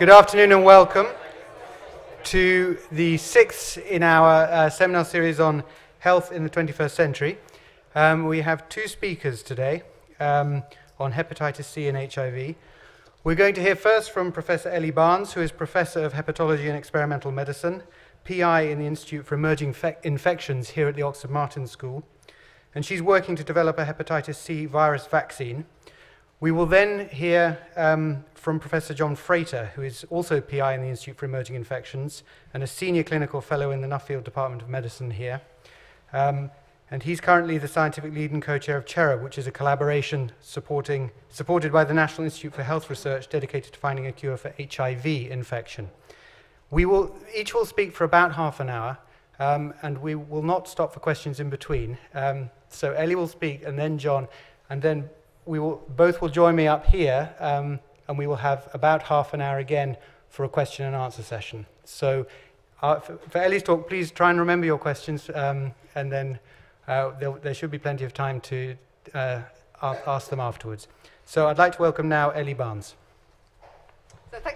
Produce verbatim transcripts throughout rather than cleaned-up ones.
Good afternoon and welcome to the sixth in our uh, seminar series on health in the twenty-first century. Um, we have two speakers today um, on hepatitis C and H I V. We're going to hear first from Professor Ellie Barnes, who is Professor of Hepatology and Experimental Medicine, P I in the Institute for Emerging Fe- Infections here at the Oxford Martin School, and she's working to develop a hepatitis C virus vaccine. We will then hear um, from Professor John Frater, who is also P I in the Institute for Emerging Infections and a Senior Clinical Fellow in the Nuffield Department of Medicine here. Um, and he's currently the Scientific Lead and Co-Chair of CHERUB, which is a collaboration supporting, supported by the National Institute for Health Research dedicated to finding a cure for H I V infection. We will, each will speak for about half an hour, um, and we will not stop for questions in between. Um, so Ellie will speak, and then John, and then we will both will join me up here, um, and we will have about half an hour again for a question and answer session. So uh, for, for Ellie's talk, please try and remember your questions, um, and then uh, there, there should be plenty of time to uh, ask them afterwards. So I'd like to welcome now Ellie Barnes. So thank,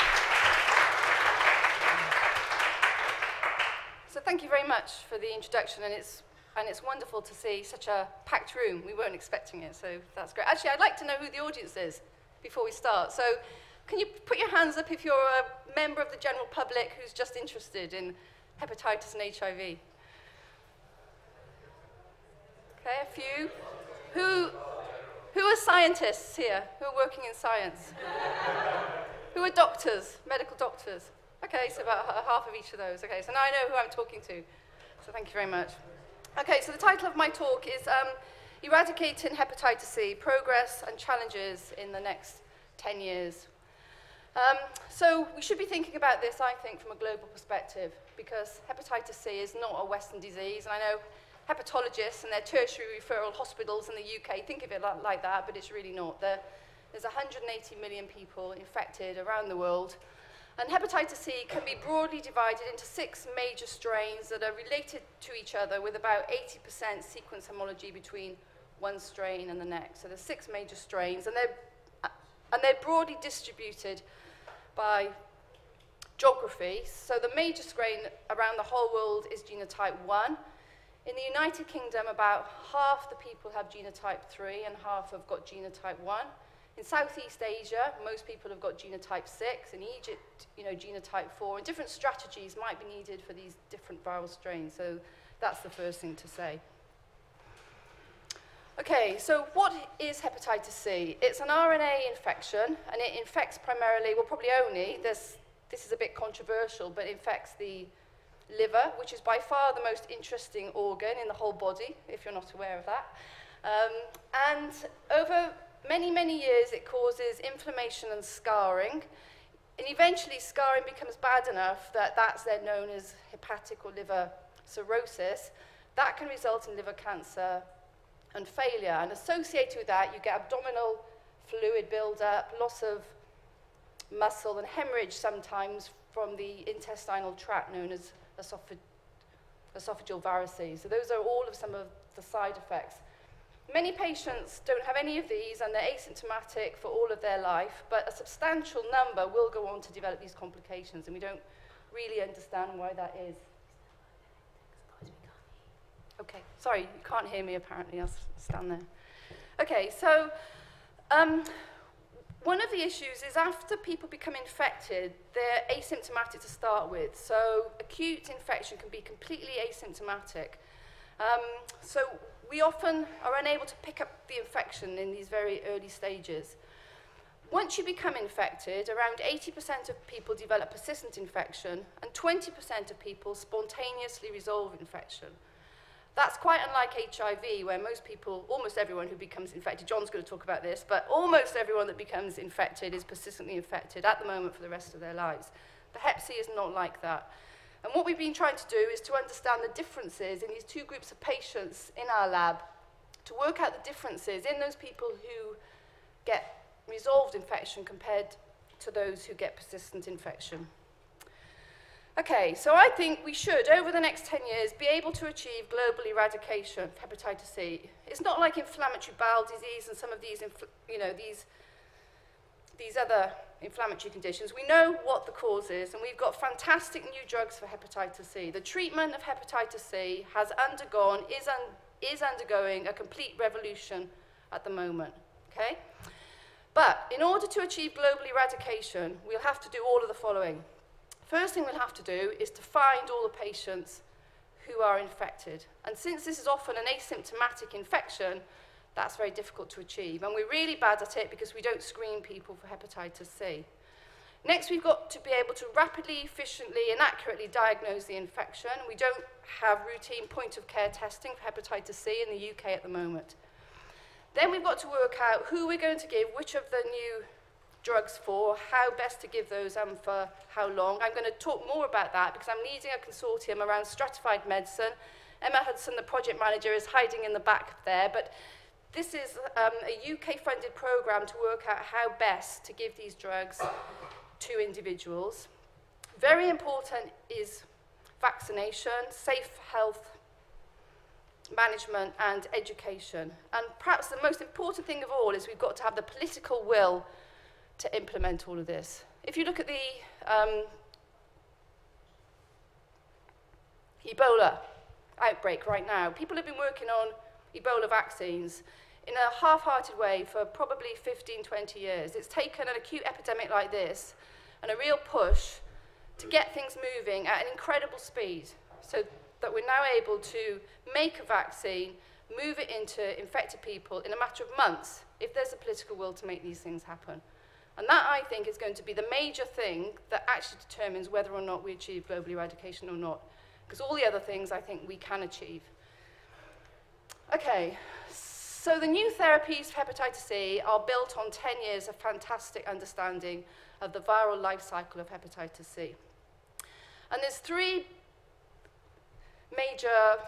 so thank you very much for the introduction, and it's And it's wonderful to see such a packed room. We weren't expecting it, so that's great. Actually, I'd like to know who the audience is before we start. So can you put your hands up if you're a member of the general public who's just interested in hepatitis and H I V? Okay, a few. Who, who are scientists here? Who are working in science? Who are doctors, medical doctors? Okay, so about half of each of those. Okay, so now I know who I'm talking to. So thank you very much. Okay, so the title of my talk is um, Eradicating Hepatitis C, Progress and Challenges in the Next ten years. Um, so we should be thinking about this, I think, from a global perspective, because hepatitis C is not a Western disease, and I know hepatologists and their tertiary referral hospitals in the U K think of it like that, but it's really not. There, there's one hundred eighty million people infected around the world. And hepatitis C can be broadly divided into six major strains that are related to each other with about eighty percent sequence homology between one strain and the next. So there's six major strains, and they're, and they're broadly distributed by geography. So the major strain around the whole world is genotype one. In the United Kingdom, about half the people have genotype three and half have got genotype one. In Southeast Asia, most people have got genotype six. In Egypt, you know, genotype four. And different strategies might be needed for these different viral strains. So that's the first thing to say. Okay, so what is hepatitis C? It's an R N A infection, and it infects primarily, well, probably only, this, this is a bit controversial, but it infects the liver, which is by far the most interesting organ in the whole body, if you're not aware of that. Um, and over many, many years, it causes inflammation and scarring. And eventually, scarring becomes bad enough that that's then known as hepatic or liver cirrhosis. That can result in liver cancer and failure. And associated with that, you get abdominal fluid buildup, loss of muscle, and hemorrhage sometimes from the intestinal tract known as esophag esophageal varices. So those are all of some of the side effects. Many patients don't have any of these, and they're asymptomatic for all of their life, but a substantial number will go on to develop these complications, and we don't really understand why that is. Okay, sorry, you can't hear me apparently, I'll stand there. Okay, so um, one of the issues is after people become infected, they're asymptomatic to start with. So acute infection can be completely asymptomatic. Um, so we often are unable to pick up the infection in these very early stages. Once you become infected, around eighty percent of people develop persistent infection, and twenty percent of people spontaneously resolve infection. That's quite unlike H I V, where most people, almost everyone who becomes infected, John's going to talk about this, but almost everyone that becomes infected is persistently infected at the moment for the rest of their lives. But hep C is not like that. And what we've been trying to do is to understand the differences in these two groups of patients in our lab, to work out the differences in those people who get resolved infection compared to those who get persistent infection. Okay, so I think we should, over the next ten years, be able to achieve global eradication of hepatitis C. It's not like inflammatory bowel disease and some of these, you know, these, these other inflammatory conditions. We know what the cause is, and we've got fantastic new drugs for hepatitis C. The treatment of hepatitis C has undergone, is, un, is undergoing a complete revolution at the moment, okay? But in order to achieve global eradication, we'll have to do all of the following. First thing we'll have to do is to find all the patients who are infected. And since this is often an asymptomatic infection, that's very difficult to achieve. And we're really bad at it because we don't screen people for hepatitis C. Next, we've got to be able to rapidly, efficiently, and accurately diagnose the infection. We don't have routine point-of-care testing for hepatitis C in the U K at the moment. Then we've got to work out who we're going to give which of the new drugs for, how best to give those and for how long. I'm going to talk more about that because I'm leading a consortium around stratified medicine. Emma Hudson, the project manager, is hiding in the back there, but this is um, a U K-funded program to work out how best to give these drugs to individuals. Very important is vaccination, safe health management, and education. And perhaps the most important thing of all is we've got to have the political will to implement all of this. If you look at the um, Ebola outbreak right now, people have been working on Ebola vaccines in a half-hearted way for probably fifteen, twenty years. It's taken an acute epidemic like this and a real push to get things moving at an incredible speed so that we're now able to make a vaccine, move it into infected people in a matter of months if there's a political will to make these things happen. And that, I think, is going to be the major thing that actually determines whether or not we achieve global eradication or not. Because all the other things, I think, we can achieve. Okay, so the new therapies for hepatitis C are built on ten years of fantastic understanding of the viral life cycle of hepatitis C. And there's three major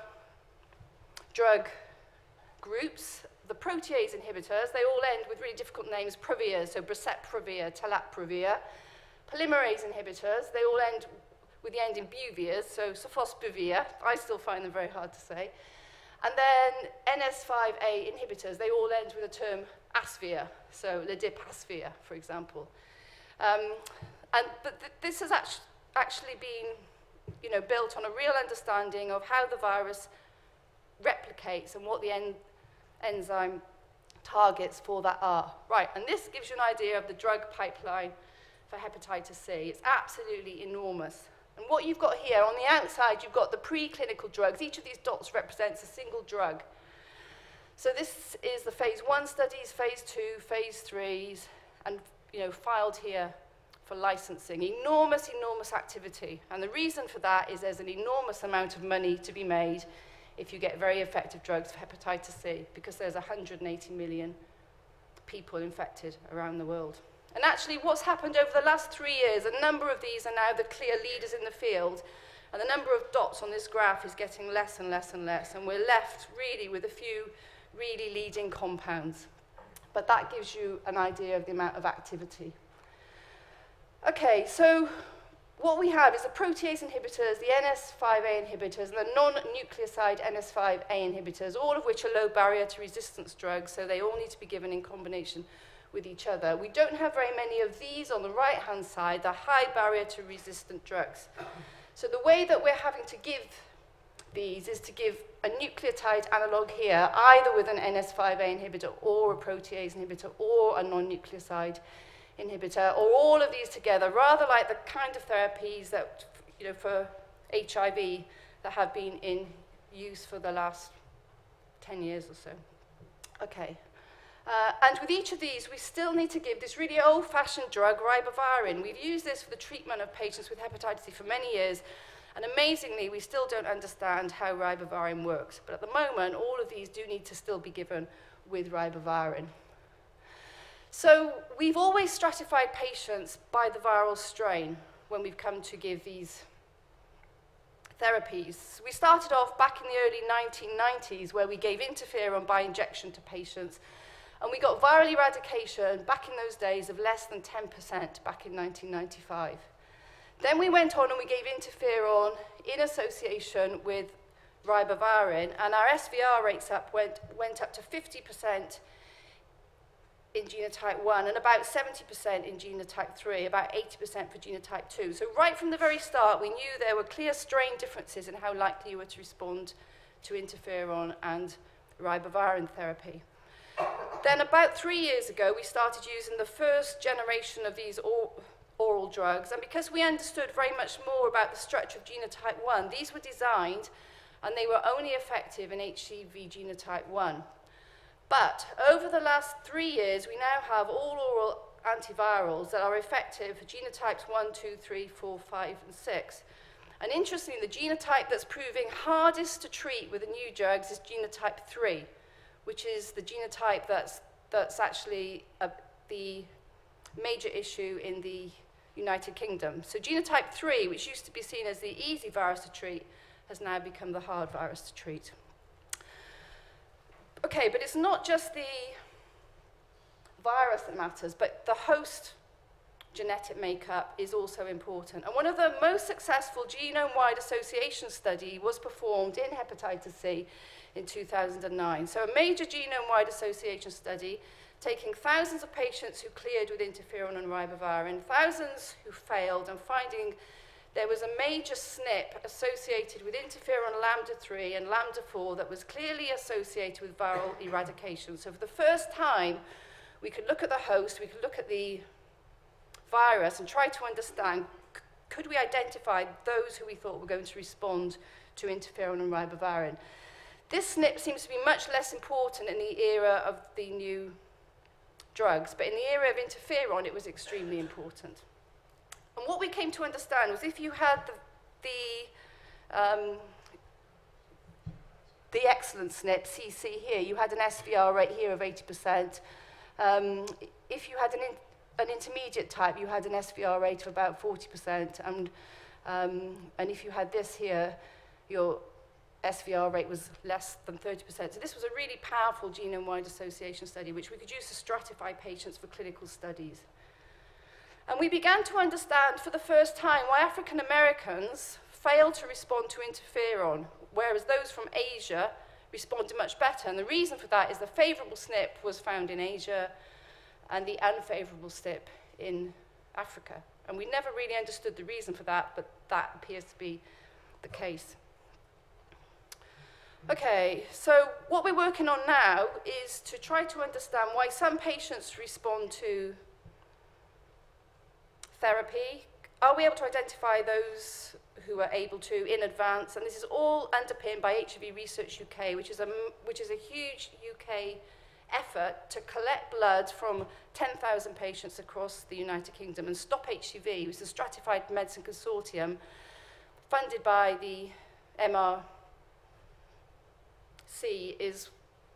drug groups. The protease inhibitors, they all end with really difficult names, Previr, so Bracet-Previr, Talat-Previr. Polymerase inhibitors, they all end with the end in Buvir, so Sofosbuvir. I still find them very hard to say. And then N S five A inhibitors, they all end with the term Asvir, so Ledipasvir, for example. Um, and but th this has act actually been, you know, built on a real understanding of how the virus replicates and what the en enzyme targets for that are. Right, and this gives you an idea of the drug pipeline for hepatitis C. It's absolutely enormous. And what you've got here, on the outside, you've got the preclinical drugs. Each of these dots represents a single drug. So this is the phase one studies, phase two, phase threes, and, you know, filed here for licensing. Enormous, enormous activity. And the reason for that is there's an enormous amount of money to be made if you get very effective drugs for hepatitis C, because there's one hundred eighty million people infected around the world. And actually, what's happened over the last three years, a number of these are now the clear leaders in the field, and the number of dots on this graph is getting less and less and less, and we're left really with a few really leading compounds. But that gives you an idea of the amount of activity. Okay, so what we have is the protease inhibitors, the N S five A inhibitors, and the non-nucleoside N S five A inhibitors, all of which are low barrier to resistance drugs, so they all need to be given in combination with each other. We don't have very many of these on the right-hand side, the high barrier to resistant drugs. So the way that we're having to give these is to give a nucleotide analog here, either with an N S five A inhibitor or a protease inhibitor or a non-nucleoside inhibitor, or all of these together, rather like the kind of therapies that, you know, for H I V that have been in use for the last ten years or so. Okay. Uh, and with each of these, we still need to give this really old-fashioned drug, ribavirin. We've used this for the treatment of patients with hepatitis C for many years, and amazingly, we still don't understand how ribavirin works. But at the moment, all of these do need to still be given with ribavirin. So we've always stratified patients by the viral strain when we've come to give these therapies. We started off back in the early nineteen nineties where we gave interferon by injection to patients, and we got viral eradication back in those days of less than ten percent back in nineteen ninety-five. Then we went on and we gave interferon in association with ribavirin, and our S V R rates up went, went up to fifty percent in genotype one and about seventy percent in genotype three, about eighty percent for genotype two. So right from the very start, we knew there were clear strain differences in how likely you were to respond to interferon and ribavirin therapy. Then about three years ago, we started using the first generation of these or oral drugs, and because we understood very much more about the structure of genotype one, these were designed and they were only effective in H C V genotype one. But over the last three years, we now have all oral antivirals that are effective for genotypes one, two, three, four, five, and six. And interestingly, the genotype that's proving hardest to treat with the new drugs is genotype three, which is the genotype that's, that's actually a, the major issue in the United Kingdom. So genotype three, which used to be seen as the easy virus to treat, has now become the hard virus to treat. Okay, but it's not just the virus that matters, but the host genetic makeup is also important. And one of the most successful genome-wide association study was performed in hepatitis C in two thousand nine. So a major genome-wide association study taking thousands of patients who cleared with interferon and ribavirin, thousands who failed, and finding there was a major S N P associated with interferon lambda three and lambda four that was clearly associated with viral eradication. So for the first time, we could look at the host, we could look at the virus and try to understand, could we identify those who we thought were going to respond to interferon and ribavirin? This S N P seems to be much less important in the era of the new drugs, but in the era of interferon, it was extremely important. And what we came to understand was if you had the, the, um, the excellent S N P, C C here, you had an S V R rate here of eighty percent. Um, if you had an, in, an intermediate type, you had an S V R rate of about forty percent. And, um, and if you had this here, your S V R rate was less than thirty percent. So this was a really powerful genome-wide association study, which we could use to stratify patients for clinical studies. And we began to understand for the first time why African Americans failed to respond to interferon, whereas those from Asia responded much better. And the reason for that is the favorable S N P was found in Asia and the unfavorable S N P in Africa. And we never really understood the reason for that, but that appears to be the case. Okay, so what we're working on now is to try to understand why some patients respond to therapy. Are we able to identify those who are able to in advance? And this is all underpinned by H I V Research U K, which is a, which is a huge U K effort to collect blood from ten thousand patients across the United Kingdom and Stop H I V, which is a stratified medicine consortium funded by the M R C, is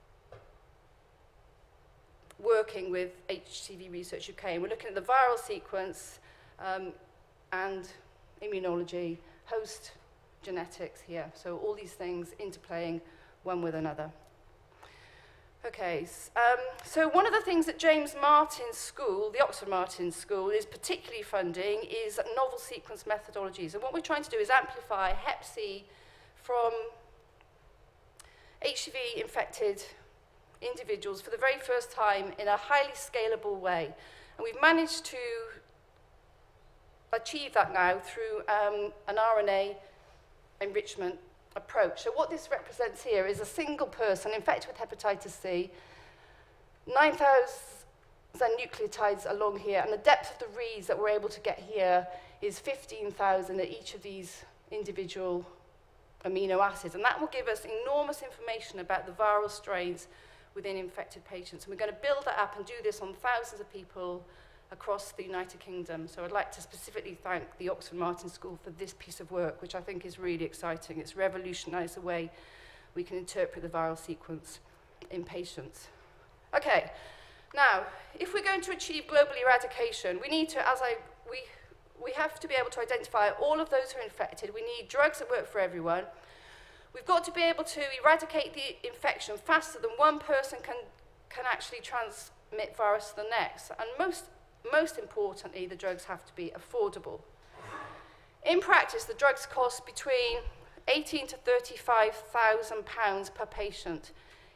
working with H I V Research U K. And we're looking at the viral sequence um, and immunology, host genetics here. So all these things interplaying one with another. Okay, um, so one of the things that James Martin's school, the Oxford Martin's school, is particularly funding is novel sequence methodologies. And what we're trying to do is amplify hep C from H I V infected individuals for the very first time in a highly scalable way. And we've managed to achieve that now through um, an R N A enrichment approach. So what this represents here is a single person infected with hepatitis C, nine thousand nucleotides along here, and the depth of the reads that we're able to get here is fifteen thousand at each of these individual amino acids. And that will give us enormous information about the viral strains within infected patients. And we're going to build that up and do this on thousands of people across the United Kingdom. So I'd like to specifically thank the Oxford Martin School for this piece of work, which I think is really exciting. It's revolutionized the way we can interpret the viral sequence in patients. Okay, now, if we're going to achieve global eradication, we need to, as I, we, we have to be able to identify all of those who are infected. We need drugs that work for everyone. We've got to be able to eradicate the infection faster than one person can, can actually transmit virus to the next. And most Most importantly, the drugs have to be affordable. In practice, the drugs cost between eighteen to thirty-five thousand pounds per patient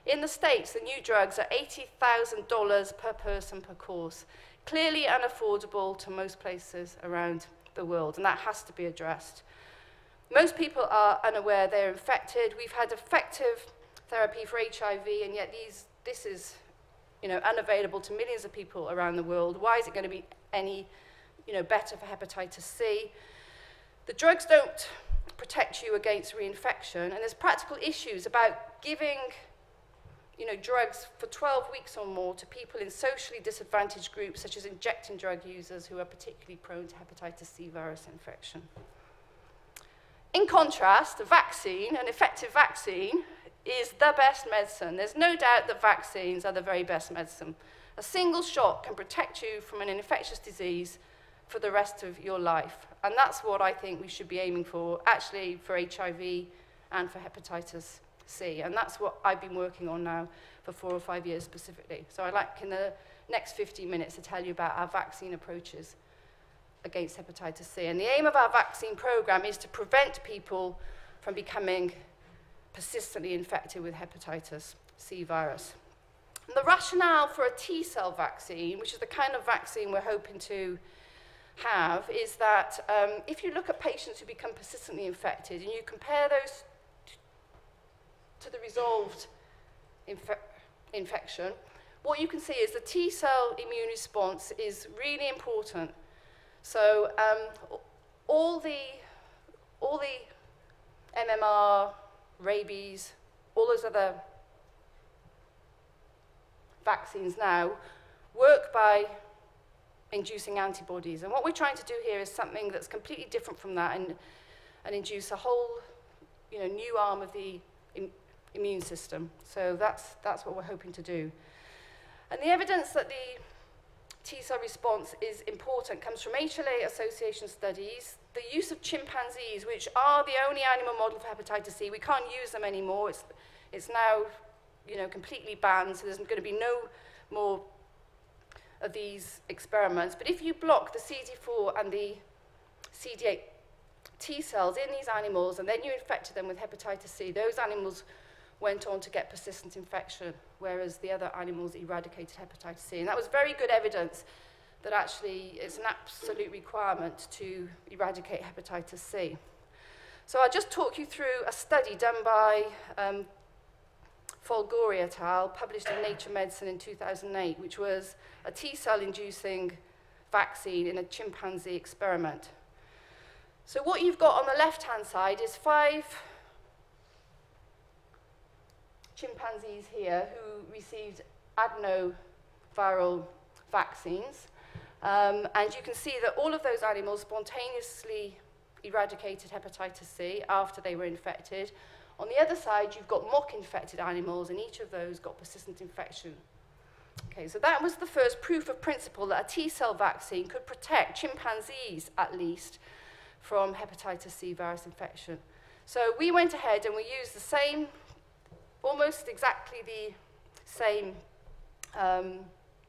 In the States, the new drugs are eighty thousand dollars per person per course. Clearly unaffordable to most places around the world, and that has to be addressed. Most people are unaware they're infected. We've had effective therapy for H I V, and yet these, this is you know, unavailable to millions of people around the world. Why is it going to be any you know, better for hepatitis C? The drugs don't protect you against reinfection, and there's practical issues about giving you know, drugs for twelve weeks or more to people in socially disadvantaged groups, such as injecting drug users who are particularly prone to hepatitis C virus infection. In contrast, a vaccine, an effective vaccine, is the best medicine. There's no doubt that vaccines are the very best medicine. A single shot can protect you from an infectious disease for the rest of your life. And that's what I think we should be aiming for, actually, for H I V and for hepatitis C. And that's what I've been working on now for four or five years specifically. So I'd like in the next fifteen minutes to tell you about our vaccine approaches against hepatitis C. And the aim of our vaccine program is to prevent people from becoming persistently infected with hepatitis C virus. And the rationale for a T-cell vaccine, which is the kind of vaccine we're hoping to have, is that um, if you look at patients who become persistently infected and you compare those to the resolved infe infection, what you can see is the T-cell immune response is really important. So um, all the all the M M R, rabies, all those other vaccines now work by inducing antibodies. And what we're trying to do here is something that's completely different from that, and, and induce a whole you know, new arm of the im immune system. So that's, that's what we're hoping to do. And the evidence that the T-cell response is important comes from H L A association studies, the use of chimpanzees, which are the only animal model for hepatitis C. We can't use them anymore. It's, it's now you know, completely banned, so there's going to be no more of these experiments. But if you block the C D four and the C D eight T cells in these animals, and then you infected them with hepatitis C, those animals went on to get persistent infection, whereas the other animals eradicated hepatitis C. And that was very good evidence that actually it's an absolute requirement to eradicate hepatitis C. So I'll just talk you through a study done by um, Folgori et al., published in Nature Medicine in two thousand eight, which was a T-cell inducing vaccine in a chimpanzee experiment. So what you've got on the left-hand side is five chimpanzees here who received adenoviral vaccines. Um, and you can see that all of those animals spontaneously eradicated hepatitis C after they were infected. On the other side, you've got mock-infected animals, and each of those got persistent infection. Okay, so that was the first proof of principle that a T-cell vaccine could protect chimpanzees, at least, from hepatitis C virus infection. So we went ahead and we used the same, almost exactly the same um,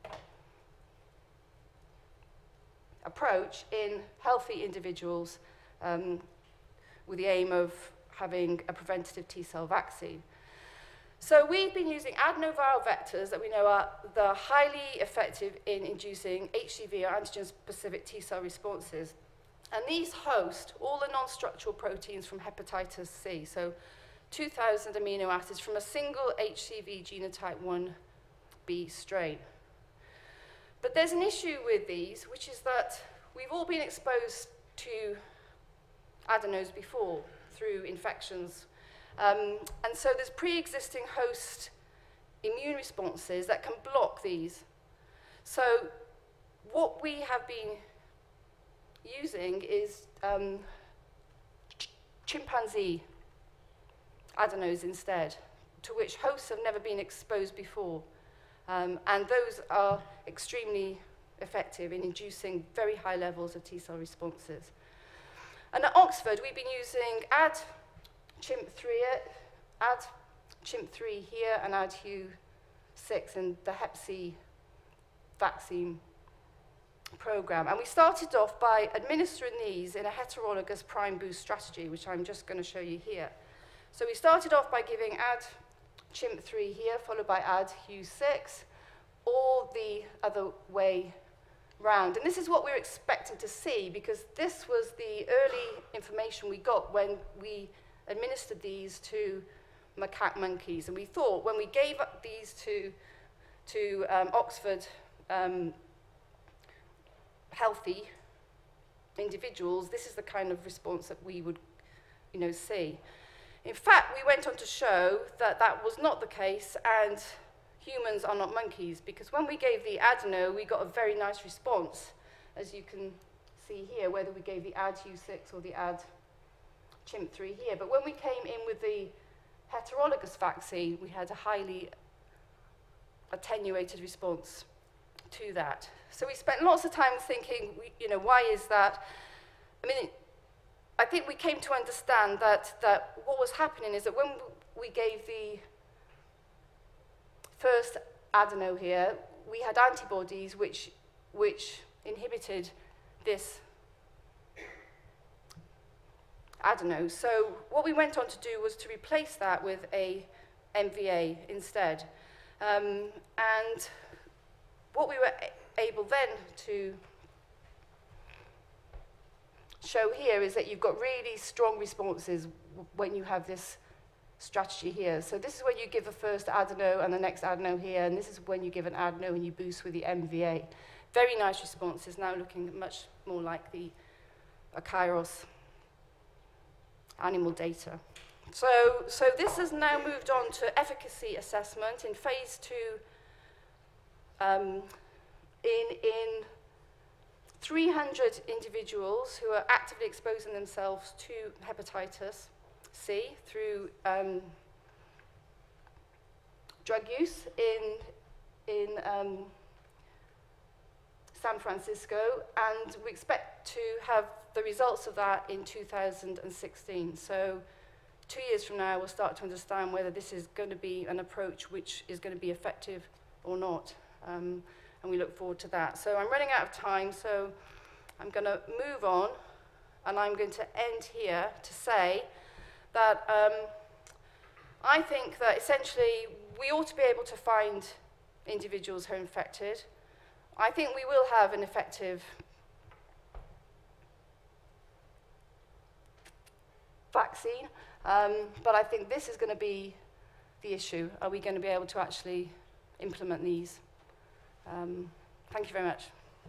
approach in healthy individuals um, with the aim of having a preventative T-cell vaccine. So we've been using adenoviral vectors that we know are the highly effective in inducing H C V or antigen-specific T-cell responses. And these host all the non-structural proteins from hepatitis C, so two thousand amino acids from a single H C V genotype one B strain. But there's an issue with these, which is that we've all been exposed to adenos before through infections. Um, and so there's pre-existing host immune responses that can block these. So what we have been using is um, ch chimpanzee adenos instead, to which hosts have never been exposed before. Um, and those are extremely effective in inducing very high levels of T-cell responses. And at Oxford, we've been using add chimp three, add chimp three here, and add H U six in the hep C vaccine program. And we started off by administering these in a heterologous prime boost strategy, which I'm just going to show you here. So we started off by giving add chimp three here, followed by ad Hu six, or the other way round. And this is what we were expecting to see, because this was the early information we got when we administered these to macaque monkeys. And we thought when we gave up these to, to um, Oxford um, healthy individuals, this is the kind of response that we would, you know, see. In fact, we went on to show that that was not the case, and humans are not monkeys, because when we gave the adeno, we got a very nice response, as you can see here, whether we gave the ad Hu six or the ad chimp three here. But when we came in with the heterologous vaccine, we had a highly attenuated response to that. So we spent lots of time thinking, you know, why is that? I mean, I think we came to understand that, that what was happening is that when we gave the first adeno here, we had antibodies which, which inhibited this adeno. So what we went on to do was to replace that with a M V A instead. Um, and what we were able then to show here is that you've got really strong responses when you have this strategy here. So this is when you give the first adeno and the next adeno here, and this is when you give an adeno and you boost with the M V A. Very nice responses, now looking much more like the Akairos animal data. So, so this has now moved on to efficacy assessment in phase two um, in, in three hundred individuals who are actively exposing themselves to hepatitis C through um, drug use in, in um, San Francisco, and we expect to have the results of that in two thousand sixteen. So two years from now, we'll start to understand whether this is going to be an approach which is going to be effective or not. Um, and we look forward to that. So I'm running out of time, so I'm going to move on, and I'm going to end here to say that um, I think that essentially we ought to be able to find individuals who are infected. I think we will have an effective vaccine, um, but I think this is going to be the issue. Are we going to be able to actually implement these? Um, thank you very much.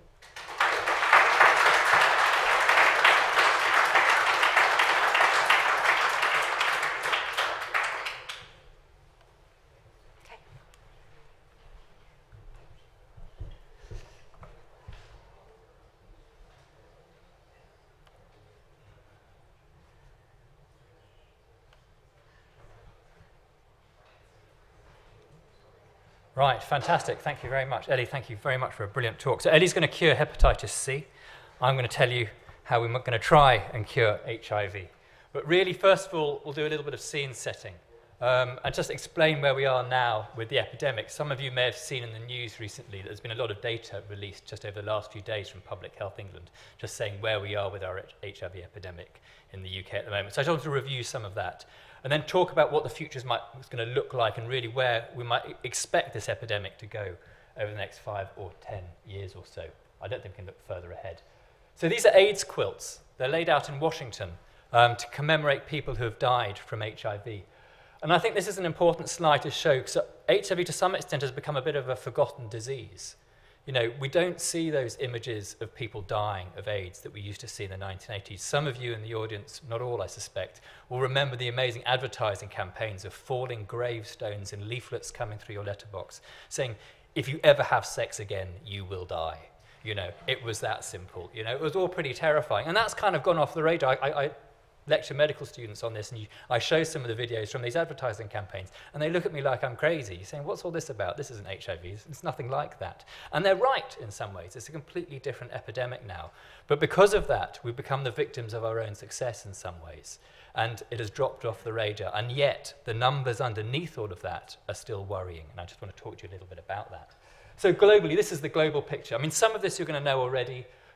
Right, fantastic. Thank you very much. Ellie, thank you very much for a brilliant talk. So Ellie's going to cure hepatitis C. I'm going to tell you how we're going to try and cure H I V. But really, first of all, we'll do a little bit of scene setting um, and just explain where we are now with the epidemic. Some of you may have seen in the news recently that there's been a lot of data released just over the last few days from Public Health England, just saying where we are with our H I V epidemic in the U K at the moment. So I just want to review some of that, and then talk about what the future is going to look like and really where we might expect this epidemic to go over the next five or ten years or so. I don't think we can look further ahead. So these are AIDS quilts. They're laid out in Washington um, to commemorate people who have died from H I V. And I think this is an important slide to show, because H I V to some extent has become a bit of a forgotten disease. You know, we don't see those images of people dying of AIDS that we used to see in the nineteen eighties. Some of you in the audience, not all I suspect, will remember the amazing advertising campaigns of falling gravestones and leaflets coming through your letterbox saying, if you ever have sex again, you will die. You know, it was that simple. You know, it was all pretty terrifying. And that's kind of gone off the radar. I, I, I lecture medical students on this, and you, I show some of the videos from these advertising campaigns, and they look at me like I'm crazy, saying, what's all this about? This isn't H I V. It's nothing like that. And they're right in some ways. It's a completely different epidemic now. But because of that, we've become the victims of our own success in some ways, and it has dropped off the radar. And yet, the numbers underneath all of that are still worrying, and I just want to talk to you a little bit about that. So globally, this is the global picture. I mean, some of this you're going to know already.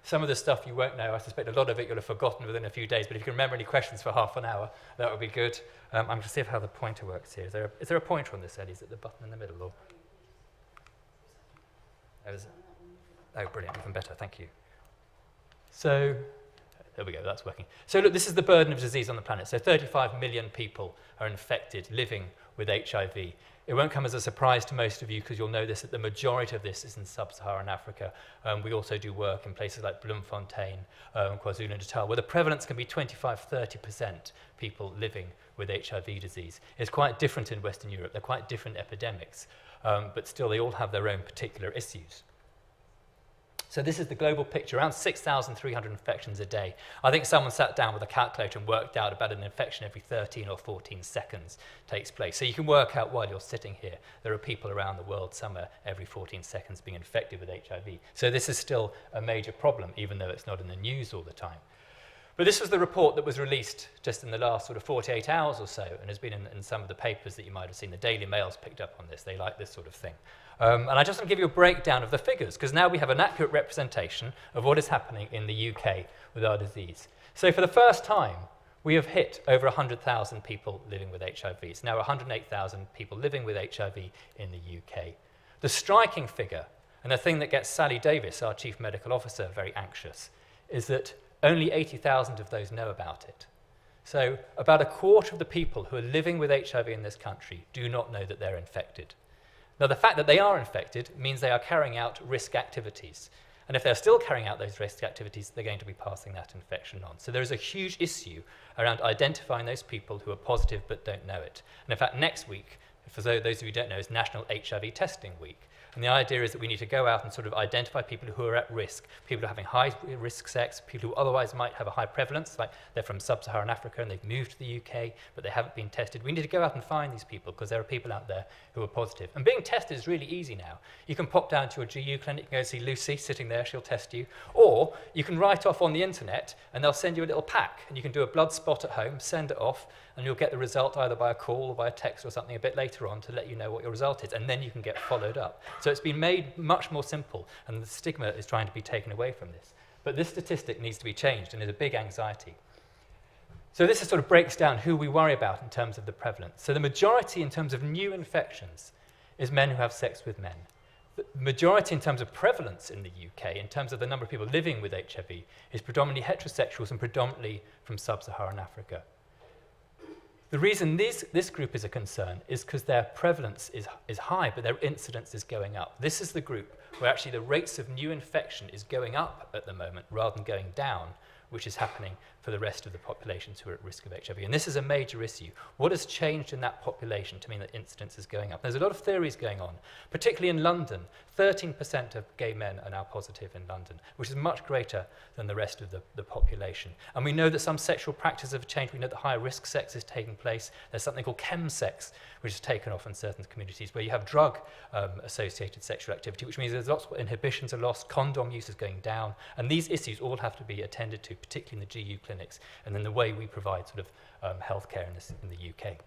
Some of the stuff you won't know. I suspect a lot of it you'll have forgotten within a few days, but if you can remember any questions for half an hour, that would be good. Um, I'm going to see how the pointer works here. Is there a, is there a pointer on this, Ellie? Is it the button in the middle? Or? Oh, is it? Oh, brilliant. Even better. Thank you. So, there we go. That's working. So, look, this is the burden of disease on the planet. So, thirty-five million people are infected, living with H I V. It won't come as a surprise to most of you because you'll know this, that the majority of this is in sub-Saharan Africa. Um, we also do work in places like Bloemfontein, um, KwaZulu-Natal, where the prevalence can be twenty-five, thirty percent people living with H I V disease. It's quite different in Western Europe. They're quite different epidemics, um, but still they all have their own particular issues. So this is the global picture, around six thousand three hundred infections a day. I think someone sat down with a calculator and worked out about an infection every thirteen or fourteen seconds takes place. So you can work out while you're sitting here, there are people around the world somewhere every fourteen seconds being infected with H I V. So this is still a major problem, even though it's not in the news all the time. But this was the report that was released just in the last sort of forty-eight hours or so, and has been in, in some of the papers that you might have seen. The Daily Mail's picked up on this. They like this sort of thing. Um, and I just want to give you a breakdown of the figures, because now we have an accurate representation of what is happening in the U K with our disease. So for the first time, we have hit over one hundred thousand people living with H I V. It's now one hundred eight thousand people living with H I V in the U K. The striking figure, and the thing that gets Sally Davis, our Chief Medical Officer, very anxious, is that only eighty thousand of those know about it. So about a quarter of the people who are living with H I V in this country do not know that they're infected. Now, the fact that they are infected means they are carrying out risk activities. And if they're still carrying out those risk activities, they're going to be passing that infection on. So there is a huge issue around identifying those people who are positive but don't know it. And in fact, next week, for those of you who don't know, is National H I V Testing Week. And the idea is that we need to go out and sort of identify people who are at risk, people who are having high risk sex, people who otherwise might have a high prevalence, like they're from sub-Saharan Africa and they've moved to the U K, but they haven't been tested. We need to go out and find these people because there are people out there who are positive. And being tested is really easy now. You can pop down to a G U clinic, you can go see Lucy sitting there, she'll test you. Or you can write off on the internet and they'll send you a little pack and you can do a blood spot at home, send it off, and you'll get the result either by a call or by a text or something a bit later on to let you know what your result is, and then you can get followed up. So it's been made much more simple, and the stigma is trying to be taken away from this. But this statistic needs to be changed, and is a big anxiety. So this is sort of breaks down who we worry about in terms of the prevalence. So the majority in terms of new infections is men who have sex with men. The majority in terms of prevalence in the U K, in terms of the number of people living with H I V, is predominantly heterosexuals and predominantly from sub-Saharan Africa. The reason these, this group is a concern is because their prevalence is, is high, but their incidence is going up. This is the group where actually the rates of new infection is going up at the moment rather than going down, which is happening for the rest of the populations who are at risk of H I V. And this is a major issue. What has changed in that population to mean that incidence is going up? There's a lot of theories going on, particularly in London. thirteen percent of gay men are now positive in London, which is much greater than the rest of the, the population. And we know that some sexual practices have changed. We know that higher risk sex is taking place. There's something called chemsex, which is taken off in certain communities, where you have drug-associated um, sexual activity, which means there's lots of inhibitions are lost, condom use is going down, and these issues all have to be attended to, particularly in the G U clinics, and then the way we provide sort of um, healthcare in, this, in the U K.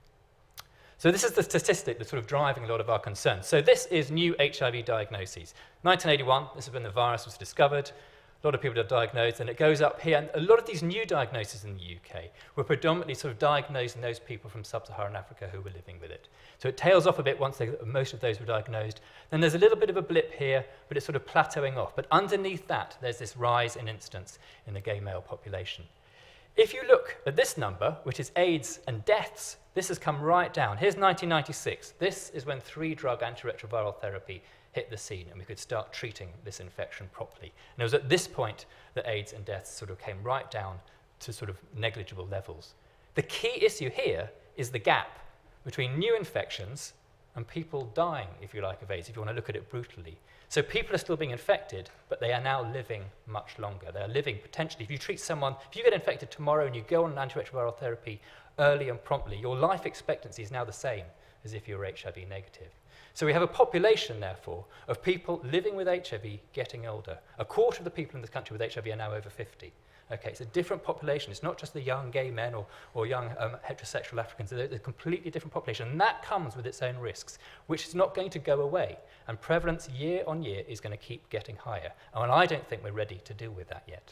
So this is the statistic that's sort of driving a lot of our concerns. So this is new H I V diagnoses. nineteen eighty-one, this is when the virus was discovered. A lot of people are diagnosed, and it goes up here. And a lot of these new diagnoses in the U K were predominantly sort of diagnosing those people from sub-Saharan Africa who were living with it. So it tails off a bit once they, most of those were diagnosed. Then there's a little bit of a blip here, but it's sort of plateauing off. But underneath that, there's this rise in incidence in the gay male population. If you look at this number, which is AIDS and deaths, this has come right down. Here's nineteen ninety-six. This is when three-drug antiretroviral therapy hit the scene and we could start treating this infection properly. And it was at this point that AIDS and deaths sort of came right down to sort of negligible levels. The key issue here is the gap between new infections and people dying, if you like, of AIDS, if you want to look at it brutally. So people are still being infected, but they are now living much longer. They are living potentially, if you treat someone, if you get infected tomorrow and you go on an antiretroviral therapy early and promptly, your life expectancy is now the same as if you were H I V negative. So we have a population, therefore, of people living with H I V getting older. A quarter of the people in this country with H I V are now over fifty. Okay, it's a different population. It's not just the young gay men or, or young um, heterosexual Africans. They're a completely different population. And that comes with its own risks, which is not going to go away. And prevalence year on year is going to keep getting higher. And I don't think we're ready to deal with that yet.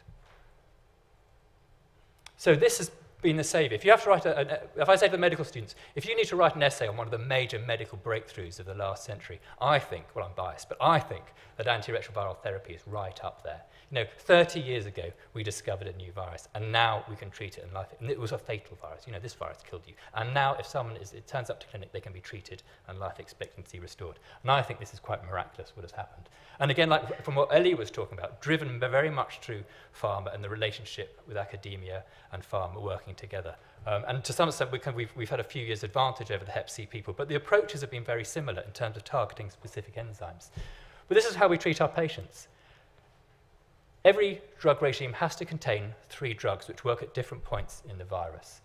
So this has been the saviour. If you have to write a, a, if I say to the medical students, if you need to write an essay on one of the major medical breakthroughs of the last century, I think, well, I'm biased, but I think that antiretroviral therapy is right up there. You know, thirty years ago, we discovered a new virus, and now we can treat it in life. And it was a fatal virus. You know, this virus killed you. And now if someone is, it turns up to clinic, they can be treated and life expectancy restored. And I think this is quite miraculous what has happened. And again, like from what Ellie was talking about, driven very much through pharma and the relationship with academia and pharma working together. Um, and to some extent, we can, we've, we've had a few years' advantage over the hep C people, but the approaches have been very similar in terms of targeting specific enzymes. But this is how we treat our patients. Every drug regime has to contain three drugs which work at different points in the virus.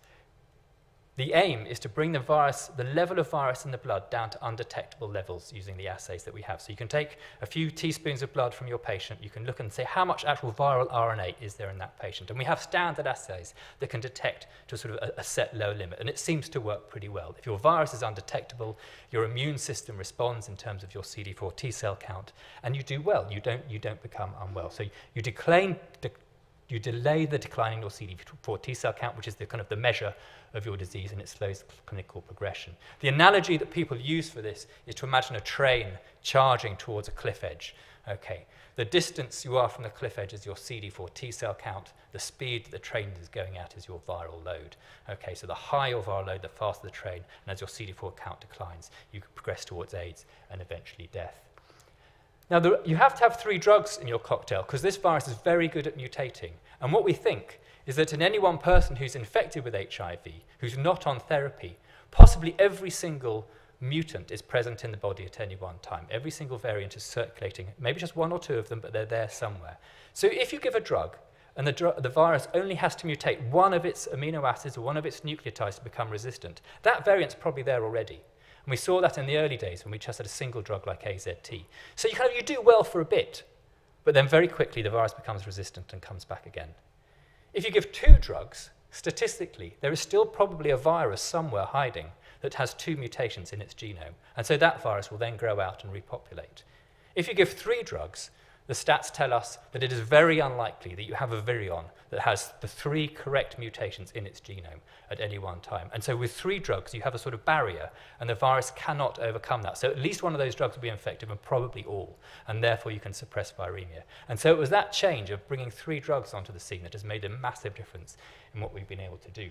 The aim is to bring the virus, the level of virus in the blood down to undetectable levels using the assays that we have. So you can take a few teaspoons of blood from your patient, you can look and say how much actual viral R N A is there in that patient. And we have standard assays that can detect to sort of a, a set low limit, and it seems to work pretty well. If your virus is undetectable, your immune system responds in terms of your C D four T cell count, and you do well. You don't, you don't become unwell. So you decline, de you delay the decline in your C D four T cell count, which is the kind of the measure of your disease, and it slows clinical progression. The analogy that people use for this is to imagine a train charging towards a cliff edge. Okay, the distance you are from the cliff edge is your C D four T cell count. The speed that the train is going at is your viral load. Okay, so the higher your viral load, the faster the train, and as your C D four count declines, you progress towards AIDS and eventually death. Now, the, you have to have three drugs in your cocktail because this virus is very good at mutating. And what we think is that in any one person who's infected with H I V, who's not on therapy, possibly every single mutant is present in the body at any one time. Every single variant is circulating, maybe just one or two of them, but they're there somewhere. So if you give a drug, and the, dr the virus only has to mutate one of its amino acids or one of its nucleotides to become resistant, that variant's probably there already. And we saw that in the early days when we just had a single drug like A Z T. So you, kind of, you do well for a bit, but then very quickly the virus becomes resistant and comes back again. If you give two drugs, statistically, there is still probably a virus somewhere hiding that has two mutations in its genome, and so that virus will then grow out and repopulate. If you give three drugs, the stats tell us that it is very unlikely that you have a virion that has the three correct mutations in its genome at any one time. And so with three drugs, you have a sort of barrier, and the virus cannot overcome that. So at least one of those drugs will be effective, and probably all, and therefore you can suppress viremia. And so it was that change of bringing three drugs onto the scene that has made a massive difference in what we've been able to do.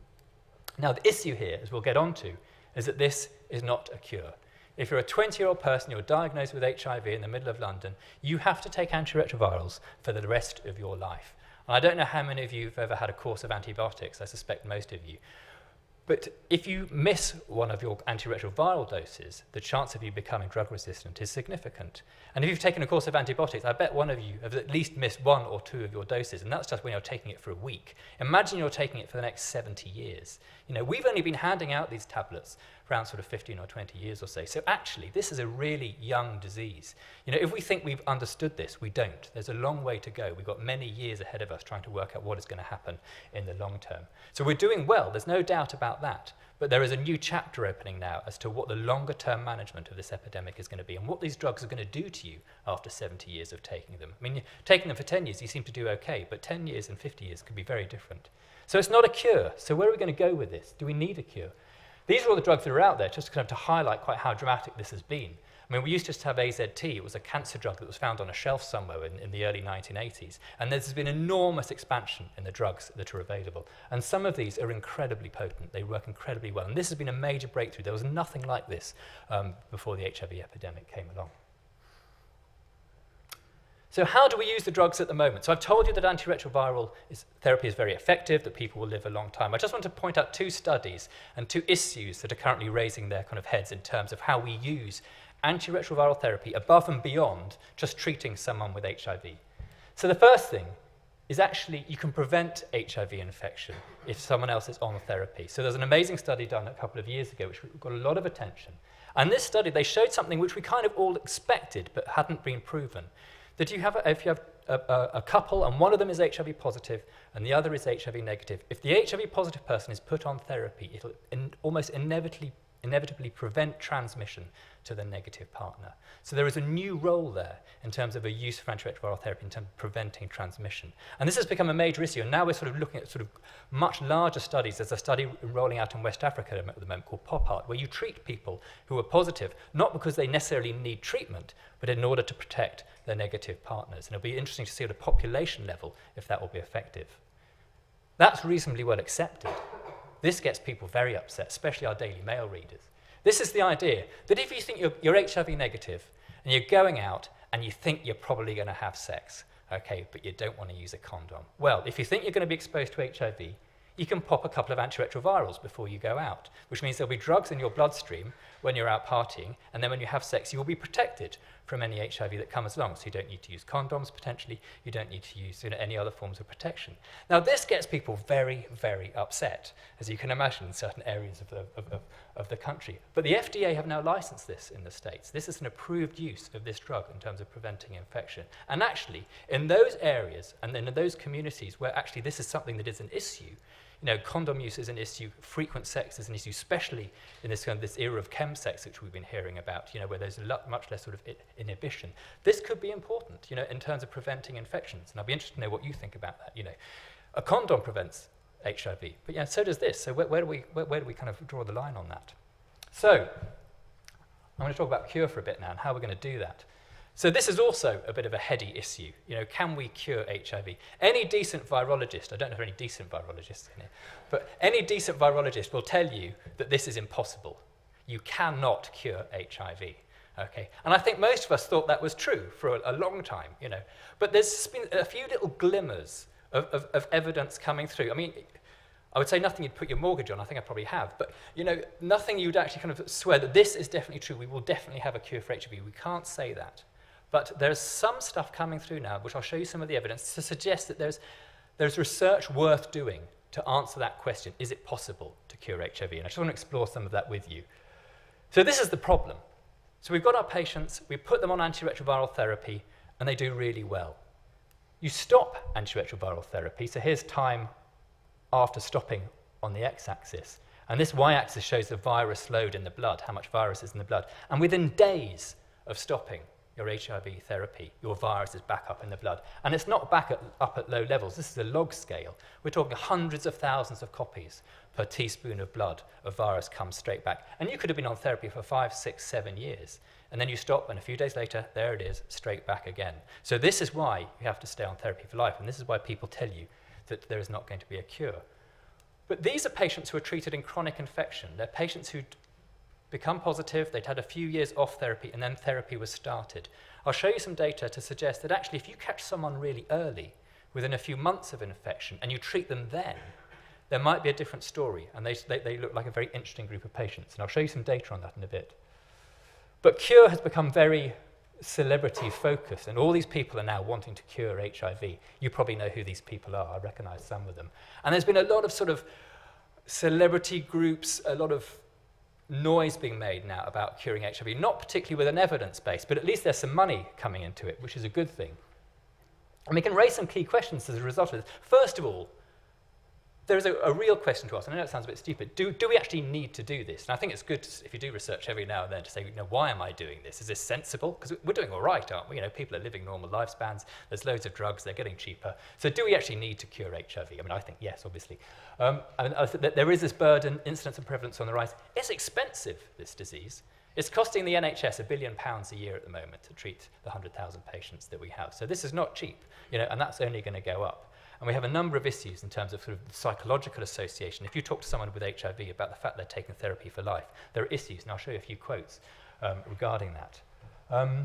Now, the issue here, as we'll get on to, is that this is not a cure. If you're a twenty-year-old person, you're diagnosed with H I V in the middle of London, you have to take antiretrovirals for the rest of your life. And I don't know how many of you have ever had a course of antibiotics. I suspect most of you. But if you miss one of your antiretroviral doses, the chance of you becoming drug resistant is significant. And if you've taken a course of antibiotics, I bet one of you has at least missed one or two of your doses, and that's just when you're taking it for a week. Imagine you're taking it for the next seventy years. You know, we've only been handing out these tablets for around sort of fifteen or twenty years or so. So actually, this is a really young disease. You know, if we think we've understood this, we don't. There's a long way to go. We've got many years ahead of us trying to work out what is going to happen in the long term. So we're doing well. There's no doubt about that. But there is a new chapter opening now as to what the longer-term management of this epidemic is going to be and what these drugs are going to do to you after seventy years of taking them. I mean, taking them for ten years, you seem to do okay, but ten years and fifty years could be very different. So it's not a cure. So where are we going to go with this? Do we need a cure? These are all the drugs that are out there, just kind of to highlight quite how dramatic this has been. I mean, we used to have A Z T. It was a cancer drug that was found on a shelf somewhere in, in the early nineteen eighties. And there's been enormous expansion in the drugs that are available. And some of these are incredibly potent. They work incredibly well. And this has been a major breakthrough. There was nothing like this um, before the H I V epidemic came along. So how do we use the drugs at the moment? So I've told you that antiretroviral is, therapy is very effective, that people will live a long time. I just want to point out two studies and two issues that are currently raising their kind of heads in terms of how we use antiretroviral therapy above and beyond just treating someone with H I V. So the first thing is actually you can prevent H I V infection if someone else is on therapy. So there's an amazing study done a couple of years ago which got a lot of attention. And this study, they showed something which we kind of all expected but hadn't been proven. That you have a, if you have a, a, a couple and one of them is H I V positive and the other is H I V negative, if the H I V positive person is put on therapy, it'll in, almost inevitably, inevitably prevent transmission to the negative partner. So there is a new role there in terms of a use of antiretroviral therapy in terms of preventing transmission. And this has become a major issue, and now we're sort of looking at sort of much larger studies. There's a study rolling out in West Africa at the moment called POPART, where you treat people who are positive, not because they necessarily need treatment, but in order to protect their negative partners. And it'll be interesting to see at a population level if that will be effective. That's reasonably well accepted. This gets people very upset, especially our Daily Mail readers. This is the idea that if you think you're, you're H I V negative and you're going out and you think you're probably going to have sex, okay, but you don't want to use a condom. Well, if you think you're going to be exposed to H I V, you can pop a couple of antiretrovirals before you go out, which means there'll be drugs in your bloodstream when you're out partying, and then when you have sex, you will be protected from any H I V that comes along. So you don't need to use condoms, potentially. You don't need to use you know, any other forms of protection. Now, this gets people very, very upset, as you can imagine, in certain areas of the, of, of, of the country. But the F D A have now licensed this in the States. This is an approved use of this drug in terms of preventing infection. And actually, in those areas and in those communities where actually this is something that is an issue, you know, condom use is an issue, frequent sex is an issue, especially in this kind of this era of chemsex, which we've been hearing about, you know, where there's a lot, much less sort of inhibition. This could be important, you know, in terms of preventing infections. And I'd be interested to know what you think about that. You know, a condom prevents H I V, but yeah, so does this. So where, where do we where, where do we kind of draw the line on that? So I'm going to talk about cure for a bit now and how we're going to do that. So this is also a bit of a heady issue. You know, can we cure H I V? Any decent virologist, I don't know if there are any decent virologists in here, but any decent virologist will tell you that this is impossible. You cannot cure H I V. Okay? And I think most of us thought that was true for a, a long time, you know. But there's been a few little glimmers of, of, of evidence coming through. I mean, I would say nothing you'd put your mortgage on, I think I probably have, but you know, nothing you'd actually kind of swear that this is definitely true, we will definitely have a cure for H I V. We can't say that. But there's some stuff coming through now, which I'll show you some of the evidence, to suggest that there's, there's research worth doing to answer that question. Is it possible to cure H I V? And I just want to explore some of that with you. So this is the problem. So we've got our patients, we put them on antiretroviral therapy, and they do really well. You stop antiretroviral therapy, so here's time after stopping on the x-axis. And this y-axis shows the virus load in the blood, how much virus is in the blood. And within days of stopping your H I V therapy, your virus is back up in the blood. And it's not back at, up at low levels. This is a log scale. We're talking hundreds of thousands of copies per teaspoon of blood of virus comes straight back. And you could have been on therapy for five, six, seven years. And then you stop, and a few days later, there it is, straight back again. So this is why you have to stay on therapy for life. And this is why people tell you that there is not going to be a cure. But these are patients who are treated in chronic infection. They're patients who become positive, they'd had a few years off therapy, and then therapy was started. I'll show you some data to suggest that actually if you catch someone really early, within a few months of infection, and you treat them then, there might be a different story, and they, they, they look like a very interesting group of patients. And I'll show you some data on that in a bit. But cure has become very celebrity-focused, and all these people are now wanting to cure H I V. You probably know who these people are. I recognize some of them. And there's been a lot of sort of celebrity groups, a lot of noise being made now about curing H I V, not particularly with an evidence base, but at least there's some money coming into it, which is a good thing. And we can raise some key questions as a result of this. First of all, there's a, a real question to ask, and I know it sounds a bit stupid. Do, do we actually need to do this? And I think it's good to, if you do research every now and then to say, you know, why am I doing this? Is this sensible? Because we're doing all right, aren't we? You know, people are living normal lifespans. There's loads of drugs. They're getting cheaper. So do we actually need to cure H I V? I mean, I think yes, obviously. Um, I mean, I th that there is this burden, incidence and prevalence on the rise. It's expensive, this disease. It's costing the N H S a billion pounds a year at the moment to treat the one hundred thousand patients that we have. So this is not cheap, you know, and that's only going to go up. And we have a number of issues in terms of, sort of psychological association. If you talk to someone with H I V about the fact they're taking therapy for life, there are issues, and I'll show you a few quotes um, regarding that. Um,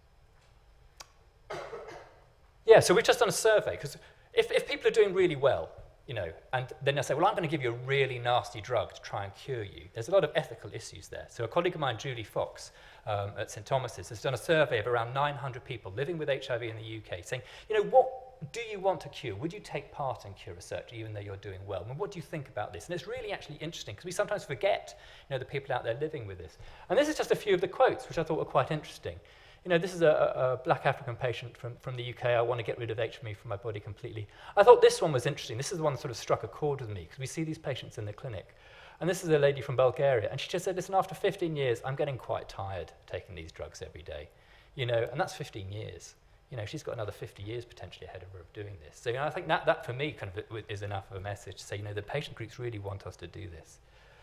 yeah, so we've just done a survey, because if, if people are doing really well, you know, and then they say, well, I'm going to give you a really nasty drug to try and cure you, there's a lot of ethical issues there. So a colleague of mine, Julie Fox, um, at St Thomas's, has done a survey of around nine hundred people living with H I V in the U K, saying, you know, what do you want to cure? Would you take part in cure research even though you're doing well? And what do you think about this? And it's really actually interesting because we sometimes forget, you know, the people out there living with this. And this is just a few of the quotes which I thought were quite interesting. You know, this is a, a black African patient from, from the U K. I want to get rid of H I V from my body completely. I thought this one was interesting. This is the one that sort of struck a chord with me because we see these patients in the clinic. And this is a lady from Bulgaria. And she just said, listen, after fifteen years, I'm getting quite tired taking these drugs every day. You know, and that's fifteen years. You know, she's got another fifty years potentially ahead of her of doing this. So, you know, I think that, that for me kind of is enough of a message to say, you know, the patient groups really want us to do this.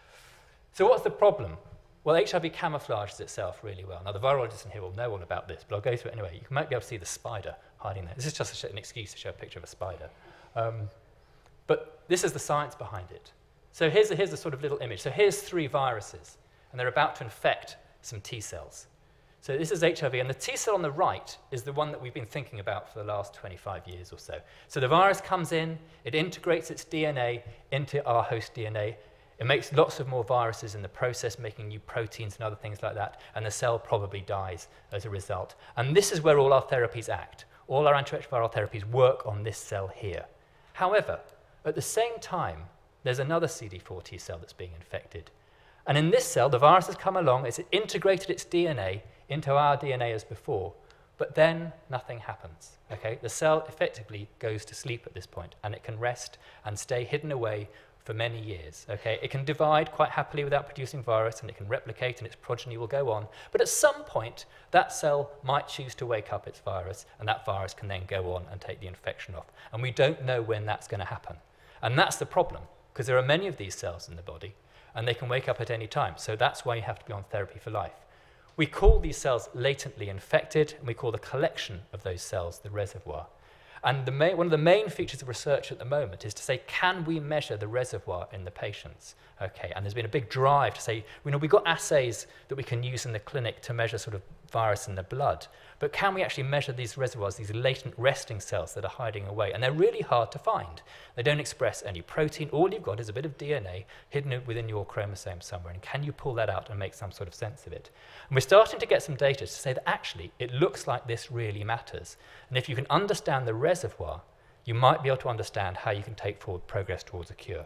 So what's the problem? Well, H I V camouflages itself really well. Now, the virologists in here will know all about this, but I'll go through it anyway. You might be able to see the spider hiding there. This is just a, an excuse to show a picture of a spider. Um, but this is the science behind it. So here's a, here's a sort of little image. So here's three viruses, and they're about to infect some T cells. So this is H I V, and the T cell on the right is the one that we've been thinking about for the last twenty-five years or so. So the virus comes in, it integrates its D N A into our host D N A. It makes lots of more viruses in the process, making new proteins and other things like that, and the cell probably dies as a result. And this is where all our therapies act. All our antiretroviral therapies work on this cell here. However, at the same time, there's another C D four T cell that's being infected. And in this cell, the virus has come along, it's integrated its D N A into our D N A as before, but then nothing happens. Okay? The cell effectively goes to sleep at this point, and it can rest and stay hidden away for many years. Okay? It can divide quite happily without producing virus, and it can replicate, and its progeny will go on. But at some point, that cell might choose to wake up its virus, and that virus can then go on and take the infection off. And we don't know when that's going to happen. And that's the problem, because there are many of these cells in the body, and they can wake up at any time. So that's why you have to be on therapy for life. We call these cells latently infected, and we call the collection of those cells the reservoir. And the main, one of the main features of research at the moment is to say, can we measure the reservoir in the patients? Okay, and there's been a big drive to say, you know, we've got assays that we can use in the clinic to measure sort of virus in the blood, but can we actually measure these reservoirs, these latent resting cells that are hiding away? And they're really hard to find. They don't express any protein. All you've got is a bit of D N A hidden within your chromosome somewhere, and can you pull that out and make some sort of sense of it? And we're starting to get some data to say that actually it looks like this really matters. And if you can understand the reservoir, you might be able to understand how you can take forward progress towards a cure.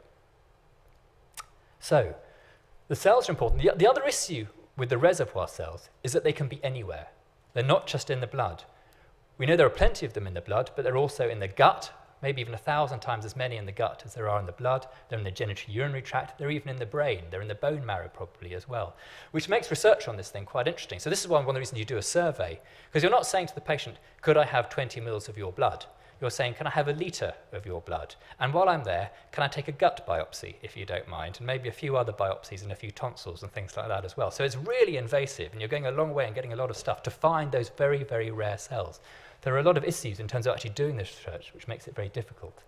So, the cells are important. The, the other issue with the reservoir cells is that they can be anywhere. They're not just in the blood. We know there are plenty of them in the blood, but they're also in the gut, maybe even a thousand times as many in the gut as there are in the blood. They're in the genitourinary tract. They're even in the brain. They're in the bone marrow probably as well, which makes research on this thing quite interesting. So this is one, one of the reasons you do a survey, because you're not saying to the patient, could I have twenty mils of your blood? You're saying, can I have a litre of your blood? And while I'm there, can I take a gut biopsy, if you don't mind, and maybe a few other biopsies and a few tonsils and things like that as well. So it's really invasive, and you're going a long way and getting a lot of stuff to find those very, very rare cells. There are a lot of issues in terms of actually doing this research, which makes it very difficult.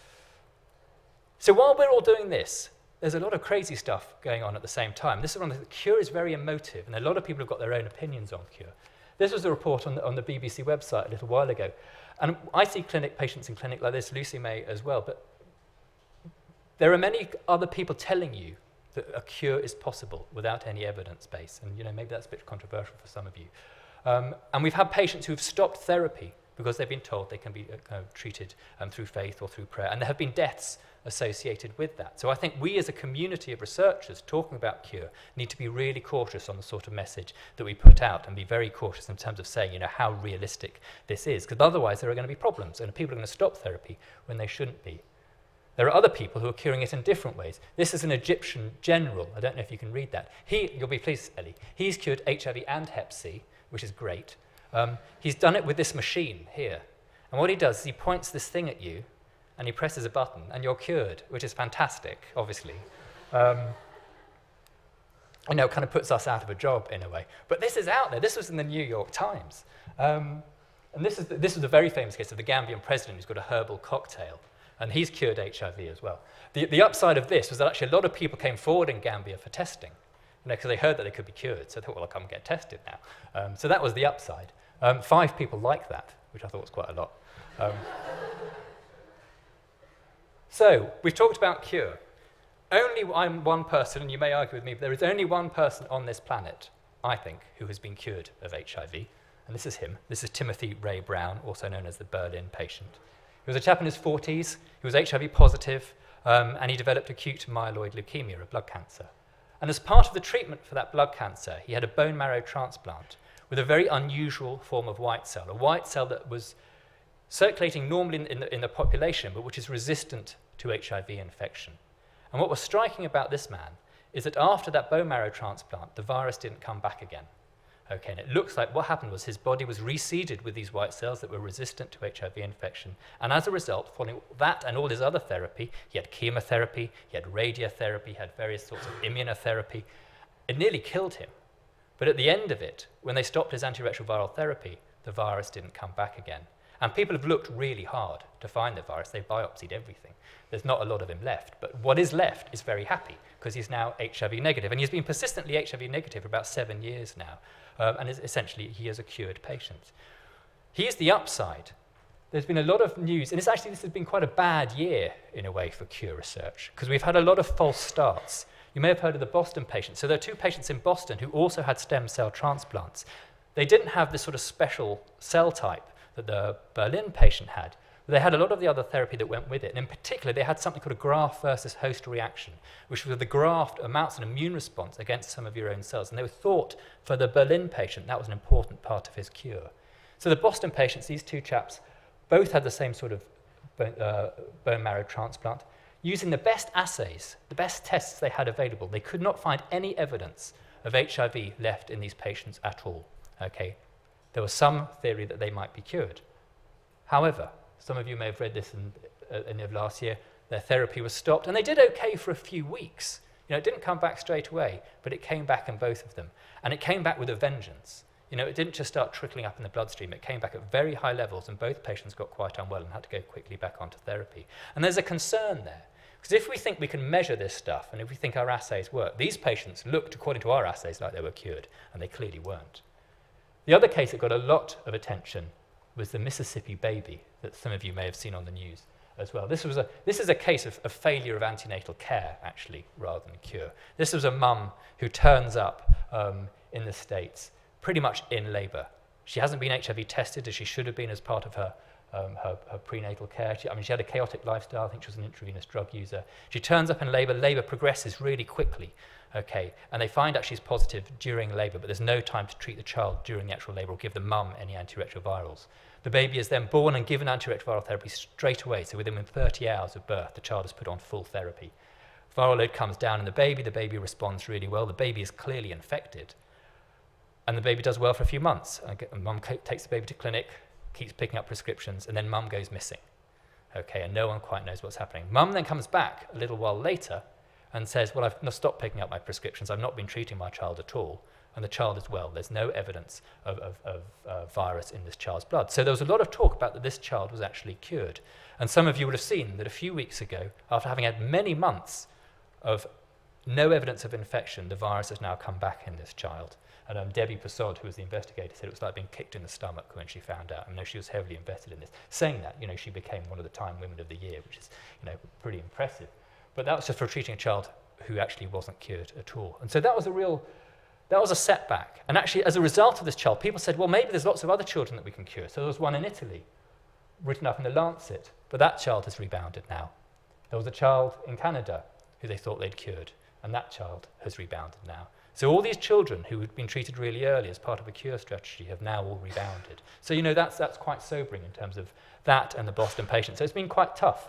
So while we're all doing this, there's a lot of crazy stuff going on at the same time. This is one of the, cure is very emotive, and a lot of people have got their own opinions on cure. This was a report on the, on the B B C website a little while ago. And I see clinic patients in clinic like this, Lucy may as well, but there are many other people telling you that a cure is possible without any evidence base. And you know, maybe that's a bit controversial for some of you. Um, and we've had patients who've stopped therapy because they've been told they can be uh, kind of treated um, through faith or through prayer. And there have been deaths associated with that. So I think we as a community of researchers talking about cure need to be really cautious on the sort of message that we put out, and be very cautious in terms of saying, you know, how realistic this is, because otherwise there are going to be problems and people are going to stop therapy when they shouldn't be. There are other people who are curing it in different ways. This is an Egyptian general. I don't know if you can read that. He, you'll be pleased, Ellie, he's cured H I V and Hep C, which is great. Um, he's done it with this machine here. And what he does is he points this thing at you, and he presses a button, and you're cured, which is fantastic, obviously. Um, I know it kind of puts us out of a job in a way. But this is out there. This was in the New York Times. Um, and this is, the, this is a very famous case of the Gambian president who's got a herbal cocktail, and he's cured H I V as well. The, the upside of this was that actually a lot of people came forward in Gambia for testing, you know, because they heard that they could be cured. So they thought, well, I'll come and get tested now. Um, so that was the upside. Um, five people liked that, which I thought was quite a lot. Um, So, we've talked about cure. Only I'm one person, and you may argue with me, but there is only one person on this planet, I think, who has been cured of H I V, and this is him. This is Timothy Ray Brown, also known as the Berlin patient. He was a chap in his forties, he was H I V positive, um, and he developed acute myeloid leukemia, a blood cancer. And as part of the treatment for that blood cancer, he had a bone marrow transplant with a very unusual form of white cell, a white cell that was circulating normally in, in, the, in the population, but which is resistant to H I V infection. And what was striking about this man is that after that bone marrow transplant, the virus didn't come back again. Okay, and it looks like what happened was his body was reseeded with these white cells that were resistant to H I V infection. And as a result, following that and all his other therapy, he had chemotherapy, he had radiotherapy, he had various sorts of immunotherapy. It nearly killed him. But at the end of it, when they stopped his antiretroviral therapy, the virus didn't come back again. And people have looked really hard to find the virus. They've biopsied everything. There's not a lot of him left. But what is left is very happy, because he's now H I V negative. And he's been persistently H I V negative for about seven years now. Um, and is essentially, he is a cured patient. Here's the upside. There's been a lot of news, and it's actually, this has been quite a bad year, in a way, for cure research, because we've had a lot of false starts. You may have heard of the Boston patient. So there are two patients in Boston who also had stem cell transplants. They didn't have this sort of special cell type that the Berlin patient had. But they had a lot of the other therapy that went with it. And in particular, they had something called a graft versus host reaction, which was the graft mounts an immune response against some of your own cells. And they were thought for the Berlin patient that was an important part of his cure. So the Boston patients, these two chaps, both had the same sort of bone, uh, bone marrow transplant. Using the best assays, the best tests they had available, they could not find any evidence of H I V left in these patients at all. Okay? There was some theory that they might be cured. However, some of you may have read this in, uh, in the last year, their therapy was stopped, and they did okay for a few weeks. You know, it didn't come back straight away, but it came back in both of them. And it came back with a vengeance. You know, it didn't just start trickling up in the bloodstream. It came back at very high levels, and both patients got quite unwell and had to go quickly back onto therapy. And there's a concern there. Because if we think we can measure this stuff, and if we think our assays work, these patients looked, according to our assays, like they were cured, and they clearly weren't. The other case that got a lot of attention was the Mississippi baby that some of you may have seen on the news as well. This, was a, this is a case of, of failure of antenatal care, actually, rather than cure. This was a mum who turns up um, in the States pretty much in labour. She hasn't been H I V tested as she should have been as part of her Um, her, her prenatal care. She, I mean, she had a chaotic lifestyle. I think she was an intravenous drug user. She turns up in labour. Labour progresses really quickly, okay, and they find out she's positive during labour, but there's no time to treat the child during the actual labour or give the mum any antiretrovirals. The baby is then born and given antiretroviral therapy straight away, so within thirty hours of birth, the child is put on full therapy. Viral load comes down in the baby. The baby responds really well. The baby is clearly infected, and the baby does well for a few months. And mum takes the baby to clinic, keeps picking up prescriptions, and then mum goes missing. Okay, and no one quite knows what's happening. Mum then comes back a little while later and says, well, I've not stopped picking up my prescriptions. I've not been treating my child at all. And the child is well. There's no evidence of, of, of uh, virus in this child's blood. So there was a lot of talk about that this child was actually cured. And some of you will have seen that a few weeks ago, after having had many months of no evidence of infection, the virus has now come back in this child. And um, Debbie Persaud, who was the investigator, said it was like being kicked in the stomach when she found out. I know she was heavily invested in this. Saying that, you know, she became one of the Time Women of the Year, which is, you know, pretty impressive. But that was just for treating a child who actually wasn't cured at all. And so that was a real, that was a setback. And actually, as a result of this child, people said, well, maybe there's lots of other children that we can cure. So there was one in Italy, written up in the Lancet, but that child has rebounded now. There was a child in Canada who they thought they'd cured, and that child has rebounded now. So all these children who had been treated really early as part of a cure strategy have now all rebounded. So, you know, that's, that's quite sobering in terms of that and the Boston patient. So it's been quite tough.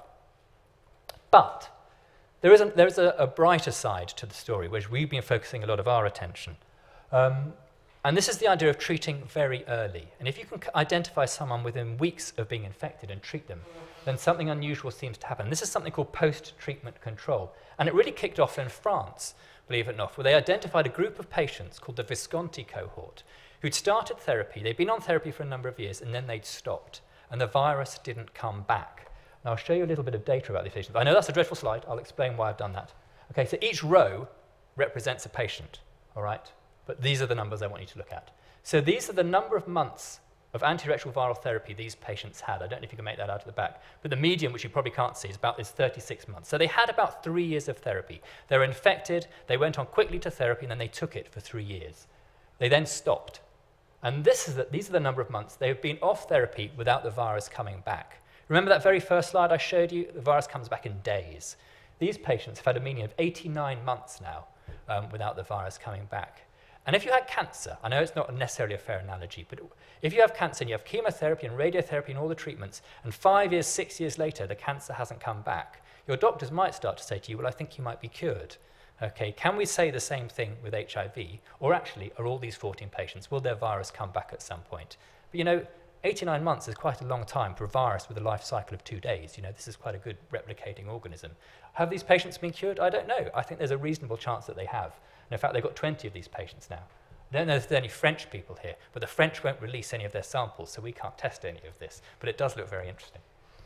But there is a, there is a, a brighter side to the story, which we've been focusing a lot of our attention. Um, and this is the idea of treating very early. And if you can identify someone within weeks of being infected and treat them, then something unusual seems to happen. This is something called post-treatment control. And it really kicked off in France, believe it or not, where they identified a group of patients called the Visconti cohort who'd started therapy. They'd been on therapy for a number of years, and then they'd stopped. And the virus didn't come back. Now, I'll show you a little bit of data about these patients. I know that's a dreadful slide. I'll explain why I've done that. Okay, so each row represents a patient, all right? But these are the numbers I want you to look at. So these are the number of months of antiretroviral therapy these patients had. I don't know if you can make that out of the back. But the median, which you probably can't see, is about is thirty-six months. So they had about three years of therapy. They were infected, they went on quickly to therapy, and then they took it for three years. They then stopped. And this is the, these are the number of months they have been off therapy without the virus coming back. Remember that very first slide I showed you? The virus comes back in days. These patients have had a median of eighty-nine months now um, without the virus coming back. And if you had cancer, I know it's not necessarily a fair analogy, but if you have cancer and you have chemotherapy and radiotherapy and all the treatments, and five years, six years later, the cancer hasn't come back, your doctors might start to say to you, well, I think you might be cured. Okay, can we say the same thing with H I V? Or actually, are all these fourteen patients, will their virus come back at some point? But you know, eighty-nine months is quite a long time for a virus with a life cycle of two days. You know, this is quite a good replicating organism. Have these patients been cured? I don't know. I think there's a reasonable chance that they have. And in fact, they've got twenty of these patients now. I don't know if there are any French people here, but the French won't release any of their samples, so we can't test any of this. But it does look very interesting.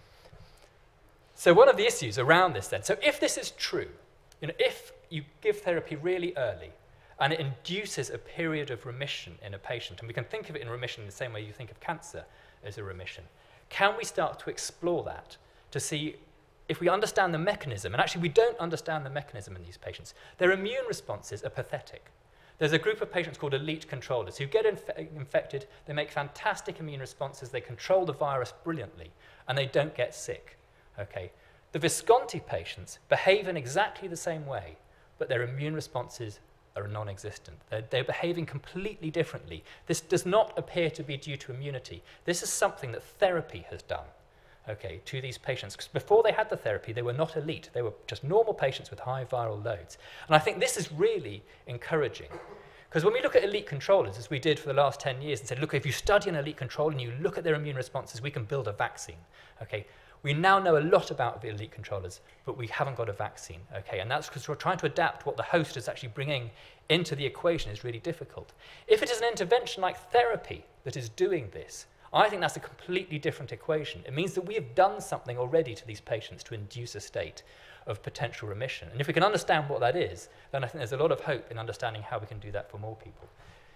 So one of the issues around this then, so if this is true, you know, if you give therapy really early and it induces a period of remission in a patient, and we can think of it in remission in the same way you think of cancer as a remission, can we start to explore that to see if we understand the mechanism? And actually, we don't understand the mechanism in these patients. Their immune responses are pathetic. There's a group of patients called elite controllers who get inf infected, they make fantastic immune responses, they control the virus brilliantly, and they don't get sick. Okay. The Visconti patients behave in exactly the same way, but their immune responses are non-existent. They're, they're behaving completely differently. This does not appear to be due to immunity. This is something that therapy has done, okay, to these patients. Because before they had the therapy, they were not elite. They were just normal patients with high viral loads. And I think this is really encouraging. Because when we look at elite controllers, as we did for the last ten years, and said, look, if you study an elite controller and you look at their immune responses, we can build a vaccine, okay? We now know a lot about the elite controllers, but we haven't got a vaccine, okay? And that's because we're trying to adapt what the host is actually bringing into the equation is really difficult. If it is an intervention like therapy that is doing this, I think that's a completely different equation. It means that we have done something already to these patients to induce a state of potential remission. And if we can understand what that is, then I think there's a lot of hope in understanding how we can do that for more people.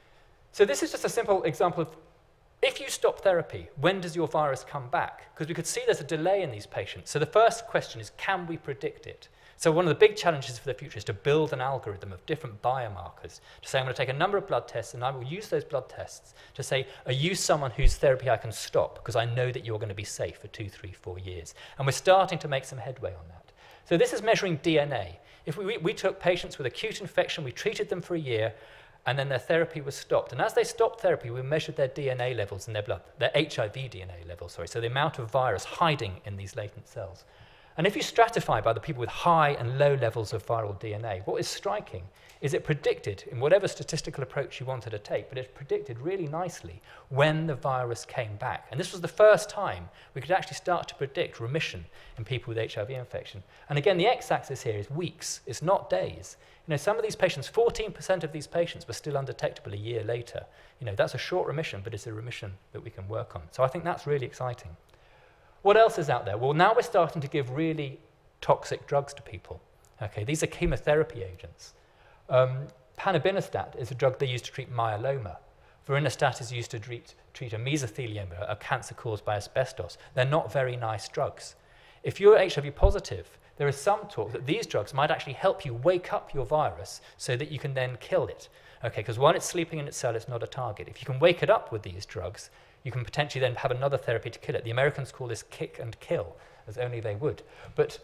So this is just a simple example of, if you stop therapy, when does your virus come back? Because we could see there's a delay in these patients. So the first question is, can we predict it? So one of the big challenges for the future is to build an algorithm of different biomarkers, to say I'm going to take a number of blood tests and I will use those blood tests to say, are you someone whose therapy I can stop because I know that you're going to be safe for two, three, four years? And we're starting to make some headway on that. So this is measuring D N A. If we, we took patients with acute infection, we treated them for a year, and then their therapy was stopped. And as they stopped therapy, we measured their D N A levels in their blood, their H I V D N A levels, sorry, so the amount of virus hiding in these latent cells. And if you stratify by the people with high and low levels of viral D N A, what is striking is it predicted, in whatever statistical approach you wanted to take, but it predicted really nicely when the virus came back. And this was the first time we could actually start to predict remission in people with H I V infection. And again, the x-axis here is weeks, it's not days. You know, some of these patients, fourteen percent of these patients were still undetectable a year later. You know, that's a short remission, but it's a remission that we can work on. So I think that's really exciting. What else is out there? Well, now we're starting to give really toxic drugs to people. Okay, these are chemotherapy agents. Um, Panabinostat is a drug they use to treat myeloma. Verinostat is used to treat, treat a mesothelioma, a cancer caused by asbestos. They're not very nice drugs. If you're H I V positive, there is some talk that these drugs might actually help you wake up your virus so that you can then kill it. Okay, because while it's sleeping in its cell, it's not a target. If you can wake it up with these drugs, you can potentially then have another therapy to kill it. The Americans call this kick and kill, as only they would. But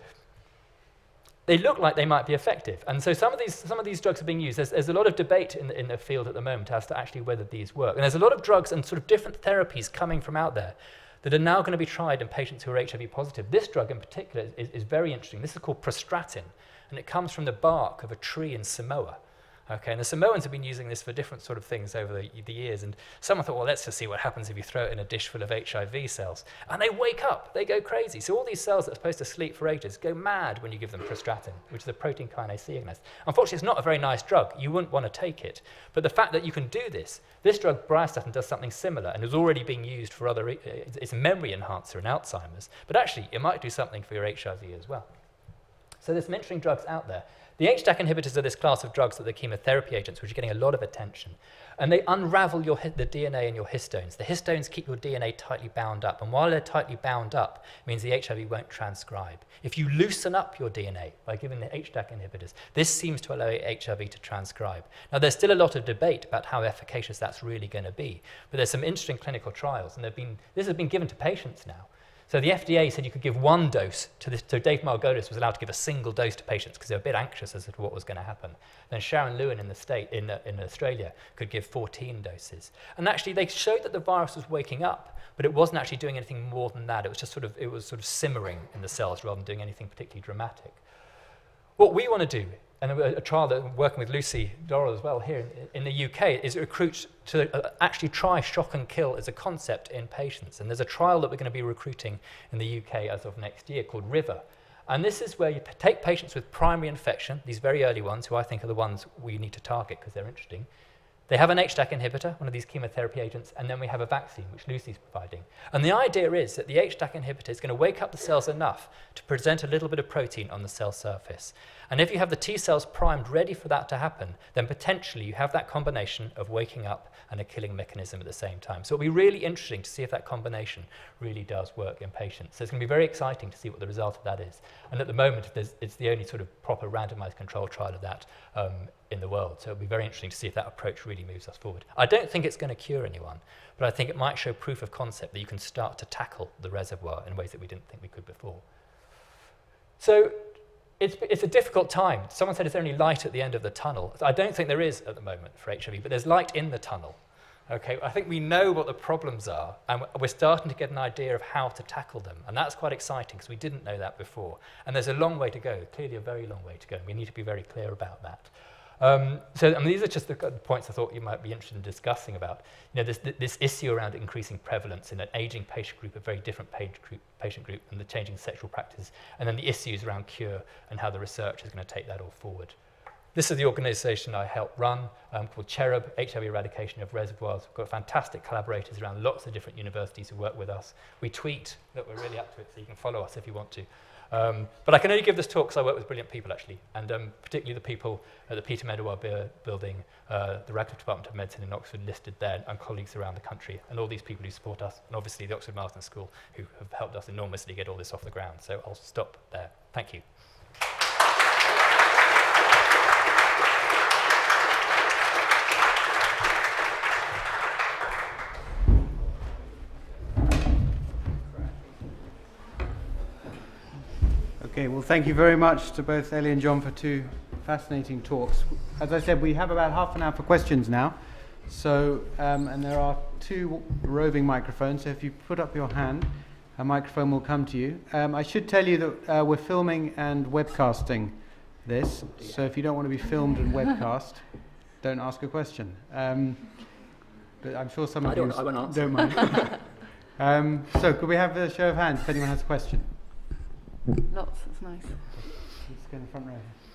they look like they might be effective. And so some of these, some of these drugs are being used. There's, there's a lot of debate in the, in the field at the moment as to actually whether these work. And there's a lot of drugs and sort of different therapies coming from out there that are now going to be tried in patients who are H I V positive. This drug in particular is, is very interesting. This is called prostratin, and it comes from the bark of a tree in Samoa. Okay, and the Samoans have been using this for different sort of things over the, the years, and someone thought, well, let's just see what happens if you throw it in a dish full of H I V cells. And they wake up, they go crazy. So all these cells that are supposed to sleep for ages go mad when you give them prostratin, which is a protein kinase C agonist. Unfortunately, it's not a very nice drug. You wouldn't want to take it. But the fact that you can do this, this drug, briastatin, does something similar and is already being used for other, it's a memory enhancer in Alzheimer's, but actually it might do something for your H I V as well. So there's some interesting drugs out there. The H D A C inhibitors are this class of drugs that are the chemotherapy agents, which are getting a lot of attention. And they unravel your, the D N A in your histones. The histones keep your D N A tightly bound up. And while they're tightly bound up, it means the H I V won't transcribe. If you loosen up your D N A by giving the H D A C inhibitors, this seems to allow H I V to transcribe. Now, there's still a lot of debate about how efficacious that's really going to be. But there's some interesting clinical trials. And been, this has been given to patients now. So the F D A said you could give one dose to this. So Dave Margolis was allowed to give a single dose to patients because they were a bit anxious as to what was going to happen. Then Sharon Lewin in the state in, uh, in Australia could give fourteen doses. And actually, they showed that the virus was waking up, but it wasn't actually doing anything more than that. It was just sort of it was sort of simmering in the cells rather than doing anything particularly dramatic. What we want to do, and a, a trial that I'm working with Lucy Dorrell as well here in, in the U K, is recruit to uh, actually try shock and kill as a concept in patients. And there's a trial that we're going to be recruiting in the U K as of next year called RIVER. And this is where you p- take patients with primary infection, these very early ones, who I think are the ones we need to target because they're interesting. They have an H D A C inhibitor, one of these chemotherapy agents, and then we have a vaccine, which Lucy's providing. And the idea is that the H D A C inhibitor is going to wake up the cells enough to present a little bit of protein on the cell surface. And if you have the T cells primed ready for that to happen, then potentially you have that combination of waking up and a killing mechanism at the same time. So it'll be really interesting to see if that combination really does work in patients. So it's going to be very exciting to see what the result of that is. And at the moment, there's, it's the only sort of proper randomized control trial of that um, in the world. So it'll be very interesting to see if that approach really moves us forward. I don't think it's going to cure anyone, but I think it might show proof of concept that you can start to tackle the reservoir in ways that we didn't think we could before. So it's, it's a difficult time. Someone said it's only light at the end of the tunnel. I don't think there is at the moment for H I V, but there's light in the tunnel. Okay, I think we know what the problems are, and we're starting to get an idea of how to tackle them. And that's quite exciting, because we didn't know that before. And there's a long way to go, clearly a very long way to go. We need to be very clear about that. Um, so I mean, these are just the points I thought you might be interested in discussing about. You know, this, this issue around increasing prevalence in an aging patient group, a very different group, patient group, and the changing sexual practices, and then the issues around cure and how the research is going to take that all forward. This is the organisation I helped run, um, called Cherub, H I V Eradication of Reservoirs. We've got fantastic collaborators around lots of different universities who work with us. We tweet that we're really up to it, so you can follow us if you want to. Um, but I can only give this talk because I work with brilliant people, actually, and um, particularly the people at the Peter Medawar building, uh, the Radcliffe Department of Medicine in Oxford listed there, and colleagues around the country, and all these people who support us, and obviously the Oxford Marsden School, who have helped us enormously get all this off the ground. So I'll stop there. Thank you. Okay, well, thank you very much to both Ellie and John for two fascinating talks. As I said, we have about half an hour for questions now. So, um, and there are two roving microphones, so if you put up your hand, a microphone will come to you. Um, I should tell you that uh, we're filming and webcasting this, so if you don't want to be filmed and webcast, don't ask a question. Um, but I'm sure some of I you don't, I won't answer. don't mind. um, so, could we have a show of hands if anyone has a question? Lots, that's nice. Let's go in the front row.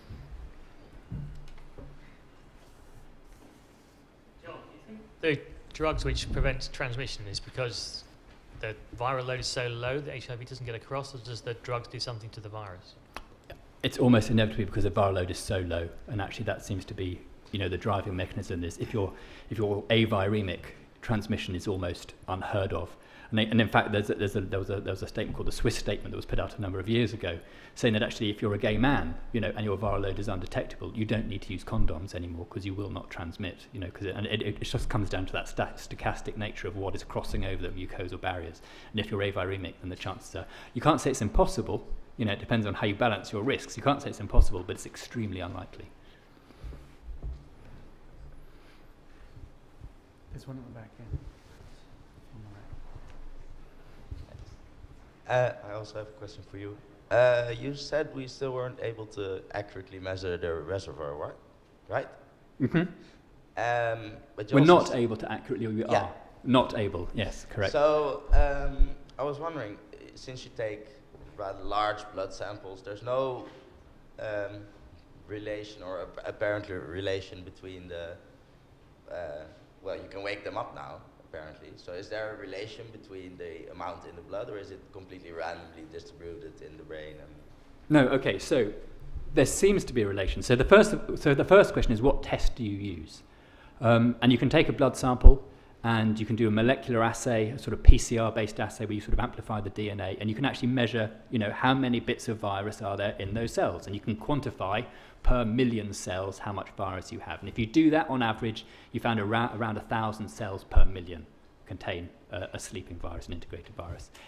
John, do you think the drugs which prevent transmission is because the viral load is so low that H I V doesn't get across, or does the drugs do something to the virus? It's almost inevitably because the viral load is so low, and actually that seems to be, you know, the driving mechanism. Is if you're if you're aviremic, transmission is almost unheard of. And, they, and in fact, there's a, there's a, there, was a, there was a statement called the Swiss statement that was put out a number of years ago, saying that actually if you're a gay man, you know, and your viral load is undetectable, you don't need to use condoms anymore because you will not transmit, you know, because it, and it, it just comes down to that st- stochastic nature of what is crossing over the mucosal barriers. And if you're aviremic, then the chances are, you can't say it's impossible, you know, it depends on how you balance your risks. You can't say it's impossible, but it's extremely unlikely. There's one at the back, yeah. Uh, I also have a question for you. Uh, you said we still weren't able to accurately measure the reservoir, right? Right? Mm-hmm. Um, but you We're also not able to accurately, we Yeah. are not able, yes, correct. So um, I was wondering, since you take rather large blood samples, there's no um, relation or ap- apparently relation between the, uh, well, you can wake them up now, apparently. So is there a relation between the amount in the blood, or is it completely randomly distributed in the brain? And No, okay, so there seems to be a relation. So the first, so the first question is, what test do you use? Um, and you can take a blood sample, and you can do a molecular assay, a sort of P C R-based assay, where you sort of amplify the D N A, and you can actually measure, you know, how many bits of virus are there in those cells, and you can quantify per million cells how much virus you have. And if you do that on average, you found around around a thousand cells per million contain uh, a sleeping virus, an integrated virus.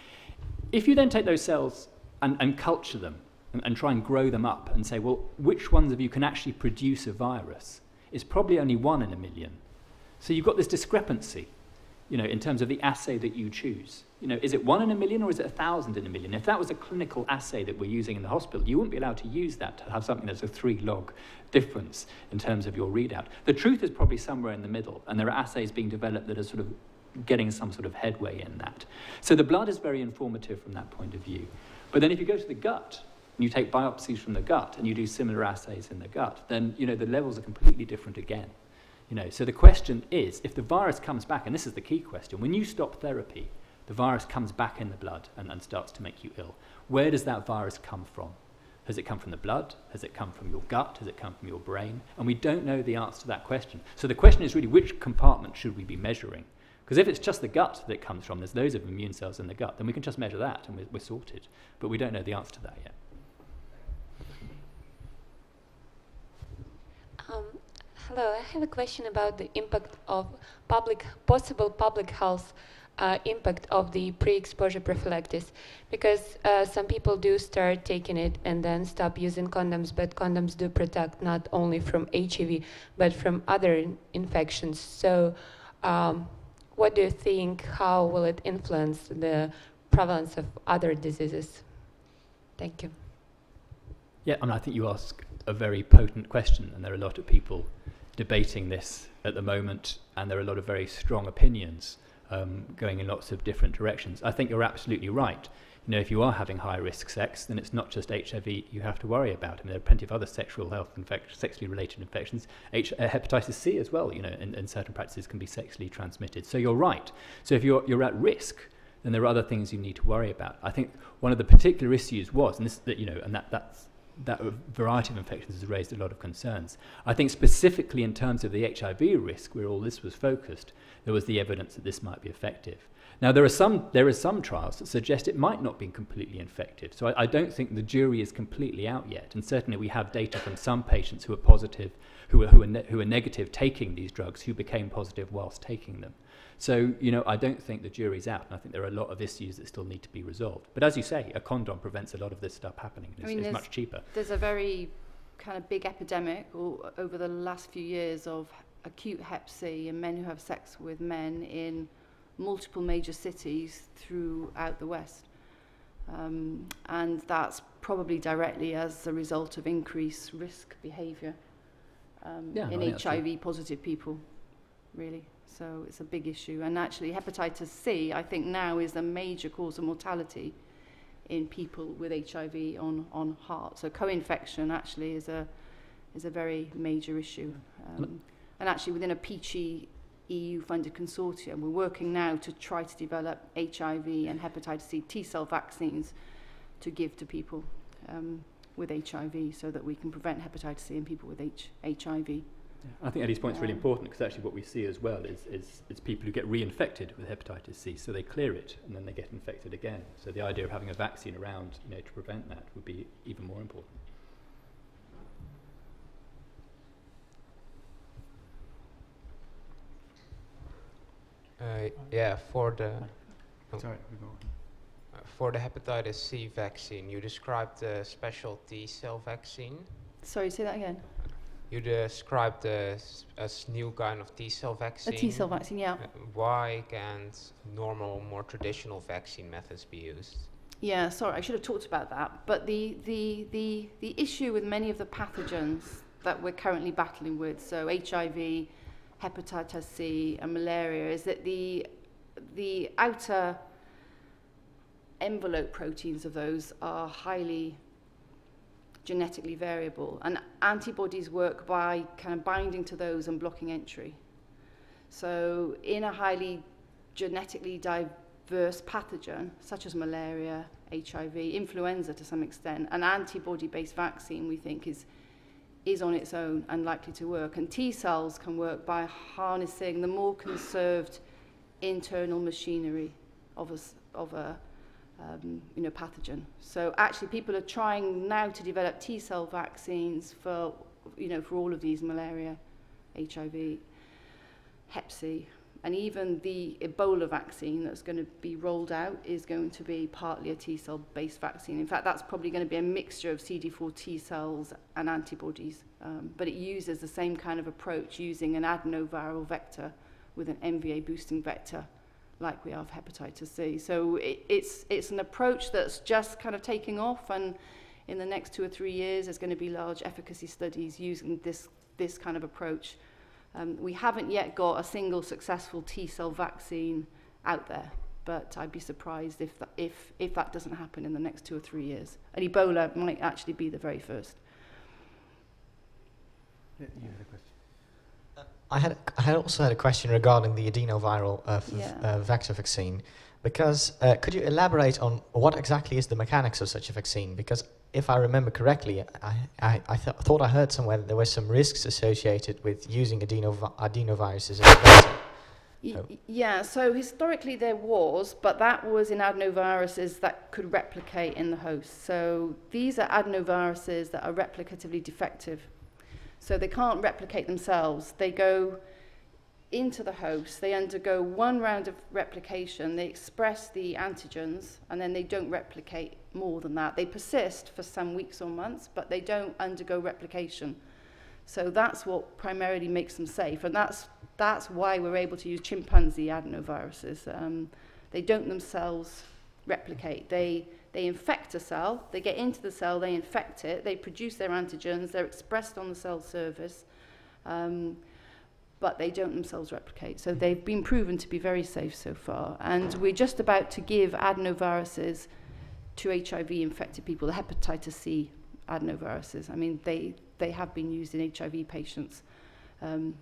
If you then take those cells and, and culture them and, and try and grow them up and say, well, which ones of you can actually produce a virus? It's probably only one in a million. So you've got this discrepancy, you know, in terms of the assay that you choose. You know, is it one in a million or is it a thousand in a million? If that was a clinical assay that we're using in the hospital, you wouldn't be allowed to use that to have something that's a three log difference in terms of your readout. The truth is probably somewhere in the middle, and there are assays being developed that are sort of getting some sort of headway in that. So the blood is very informative from that point of view. But then if you go to the gut, and you take biopsies from the gut, and you do similar assays in the gut, then, you know, the levels are completely different again. You know, so the question is, if the virus comes back, and this is the key question, when you stop therapy, the virus comes back in the blood and, and starts to make you ill. Where does that virus come from? Has it come from the blood? Has it come from your gut? Has it come from your brain? And we don't know the answer to that question. So the question is really, which compartment should we be measuring? Because if it's just the gut that it comes from, there's loads of immune cells in the gut, then we can just measure that and we're, we're sorted. But we don't know the answer to that yet. Um, hello, I have a question about the impact of public, possible public health uh, impact of the pre-exposure prophylaxis, because uh, some people do start taking it and then stop using condoms, but condoms do protect not only from H I V, but from other in infections. So um, what do you think, how will it influence the prevalence of other diseases? Thank you. Yeah, I mean, I think you ask a very potent question, and there are a lot of people debating this at the moment, and there are a lot of very strong opinions um, going in lots of different directions. I think you're absolutely right. You know, if you are having high-risk sex, then it's not just H I V you have to worry about. I mean, there are plenty of other sexual health infections, sexually related infections. H uh, hepatitis C as well, you know, in, in certain practices can be sexually transmitted. So you're right. So if you're, you're at risk, then there are other things you need to worry about. I think one of the particular issues was, and this, that, you know, and that, that's, that variety of infections has raised a lot of concerns. I think specifically in terms of the H I V risk, where all this was focused, there was the evidence that this might be effective. Now, there are some, there are some trials that suggest it might not be completely effective. So I, I don't think the jury is completely out yet. And certainly we have data from some patients who are positive, who are, who are, ne who are negative taking these drugs, who became positive whilst taking them. So, you know, I don't think the jury's out, and I think there are a lot of issues that still need to be resolved. But as you say, a condom prevents a lot of this stuff happening. It's, I mean, it's much cheaper. There's a very kind of big epidemic all, over the last few years of acute hep C and men who have sex with men in multiple major cities throughout the West. Um, and that's probably directly as a result of increased risk behaviour um, yeah, in I H I V positive people, really. So it's a big issue. And actually hepatitis C, I think now, is a major cause of mortality in people with H I V on, on heart. So co-infection actually is a, is a very major issue. Um, and actually within a Peachy E U-funded consortium, we're working now to try to develop H I V and hepatitis C T-cell vaccines to give to people um, with H I V so that we can prevent hepatitis C in people with H HIV. Yeah. I think Eddie's point's really important, because actually what we see as well is, is, is people who get reinfected with hepatitis C, so they clear it and then they get infected again. So the idea of having a vaccine around, you know, to prevent that would be even more important. Uh, yeah, for the oh, Sorry, we go on. uh, for the hepatitis C vaccine, you described the special T cell vaccine. Sorry, say that again. You described a, s- a s- new kind of T cell A vaccine. T-cell vaccine, yeah. Uh, why can't normal, more traditional vaccine methods be used? Yeah, sorry, I should have talked about that. But the, the, the, the issue with many of the pathogens that we're currently battling with, so H I V, hepatitis C and malaria, is that the, the outer envelope proteins of those are highly genetically variable, and antibodies work by kind of binding to those and blocking entry. So in a highly genetically diverse pathogen, such as malaria, H I V, influenza to some extent, an antibody-based vaccine, we think, is is on its own and likely to work. And T cells can work by harnessing the more conserved internal machinery of a, s- of a um, you know, pathogen. So actually people are trying now to develop T cell vaccines for, you know, for all of these: malaria, H I V, hep C, and even the Ebola vaccine that's going to be rolled out is going to be partly a T-cell based vaccine. In fact, that's probably going to be a mixture of C D four T cells and antibodies, um, but it uses the same kind of approach, using an adenoviral vector with an M V A boosting vector, like we have hepatitis C. So it, it's, it's an approach that's just kind of taking off, and in the next two or three years, there's going to be large efficacy studies using this, this kind of approach. Um, we haven't yet got a single successful T-cell vaccine out there, but I'd be surprised if that, if, if that doesn't happen in the next two or three years. And Ebola might actually be the very first. Yeah, you had a question. I had, I had also had a question regarding the adenoviral uh, f Yeah. uh, vector vaccine, because uh, could you elaborate on what exactly is the mechanics of such a vaccine? Because if I remember correctly, I, I, I th thought I heard somewhere that there were some risks associated with using adeno adenoviruses as a vector. Y Oh. Yeah, so historically there was, but that was in adenoviruses that could replicate in the host. So these are adenoviruses that are replicatively defective. So they can't replicate themselves. They go into the host, they undergo one round of replication, they express the antigens, and then they don't replicate more than that. They persist for some weeks or months, but they don't undergo replication. So that's what primarily makes them safe, and that's, that's why we're able to use chimpanzee adenoviruses. Um, they don't themselves replicate. They, they infect a cell, they get into the cell, they infect it, they produce their antigens, they're expressed on the cell surface, um, but they don't themselves replicate. So they've been proven to be very safe so far. And we're just about to give adenoviruses to H I V-infected people, the hepatitis C adenoviruses. I mean, they, they have been used in H I V patients, um,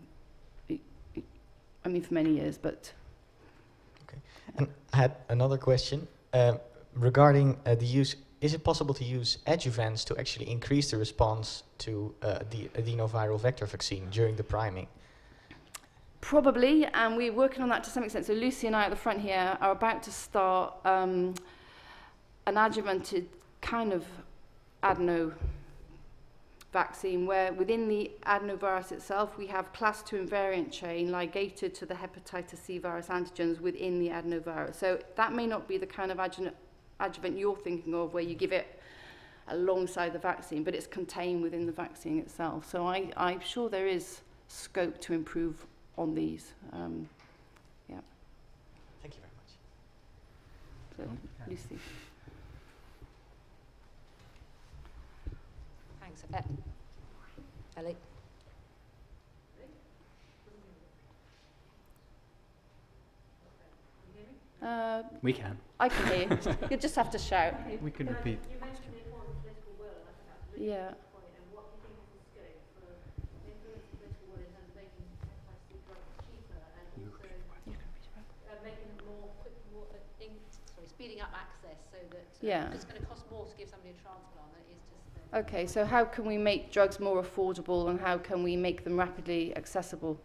I mean, for many years, but... Okay. And I had another question um, regarding uh, the use. Is it possible to use adjuvants to actually increase the response to uh, the adenoviral vector vaccine during the priming? Probably, and we're working on that to some extent. So Lucy and I at the front here are about to start um, an adjuvanted kind of adeno vaccine where within the adenovirus itself we have class two invariant chain ligated to the hepatitis C virus antigens within the adenovirus. So that may not be the kind of adjuvant, adjuvant you're thinking of where you give it alongside the vaccine, but it's contained within the vaccine itself. So I, I'm sure there is scope to improve on these. Um, yeah. Thank you very much. So, Lucy. Thanks. Uh, Ellie. Uh, We can. I can hear you. You just have to shout. We can repeat. You mentioned the importance of political will, and I think that's a really Yeah. important point. And what do you think is the scope for influencing political will in terms of making hepatitis C drugs cheaper and also uh, making them more quick, more uh, in, sorry, speeding up access so that uh, Yeah. it's going to cost more to give somebody a transplant than it is just. Uh, Okay, so how can we make drugs more affordable and how can we make them rapidly accessible?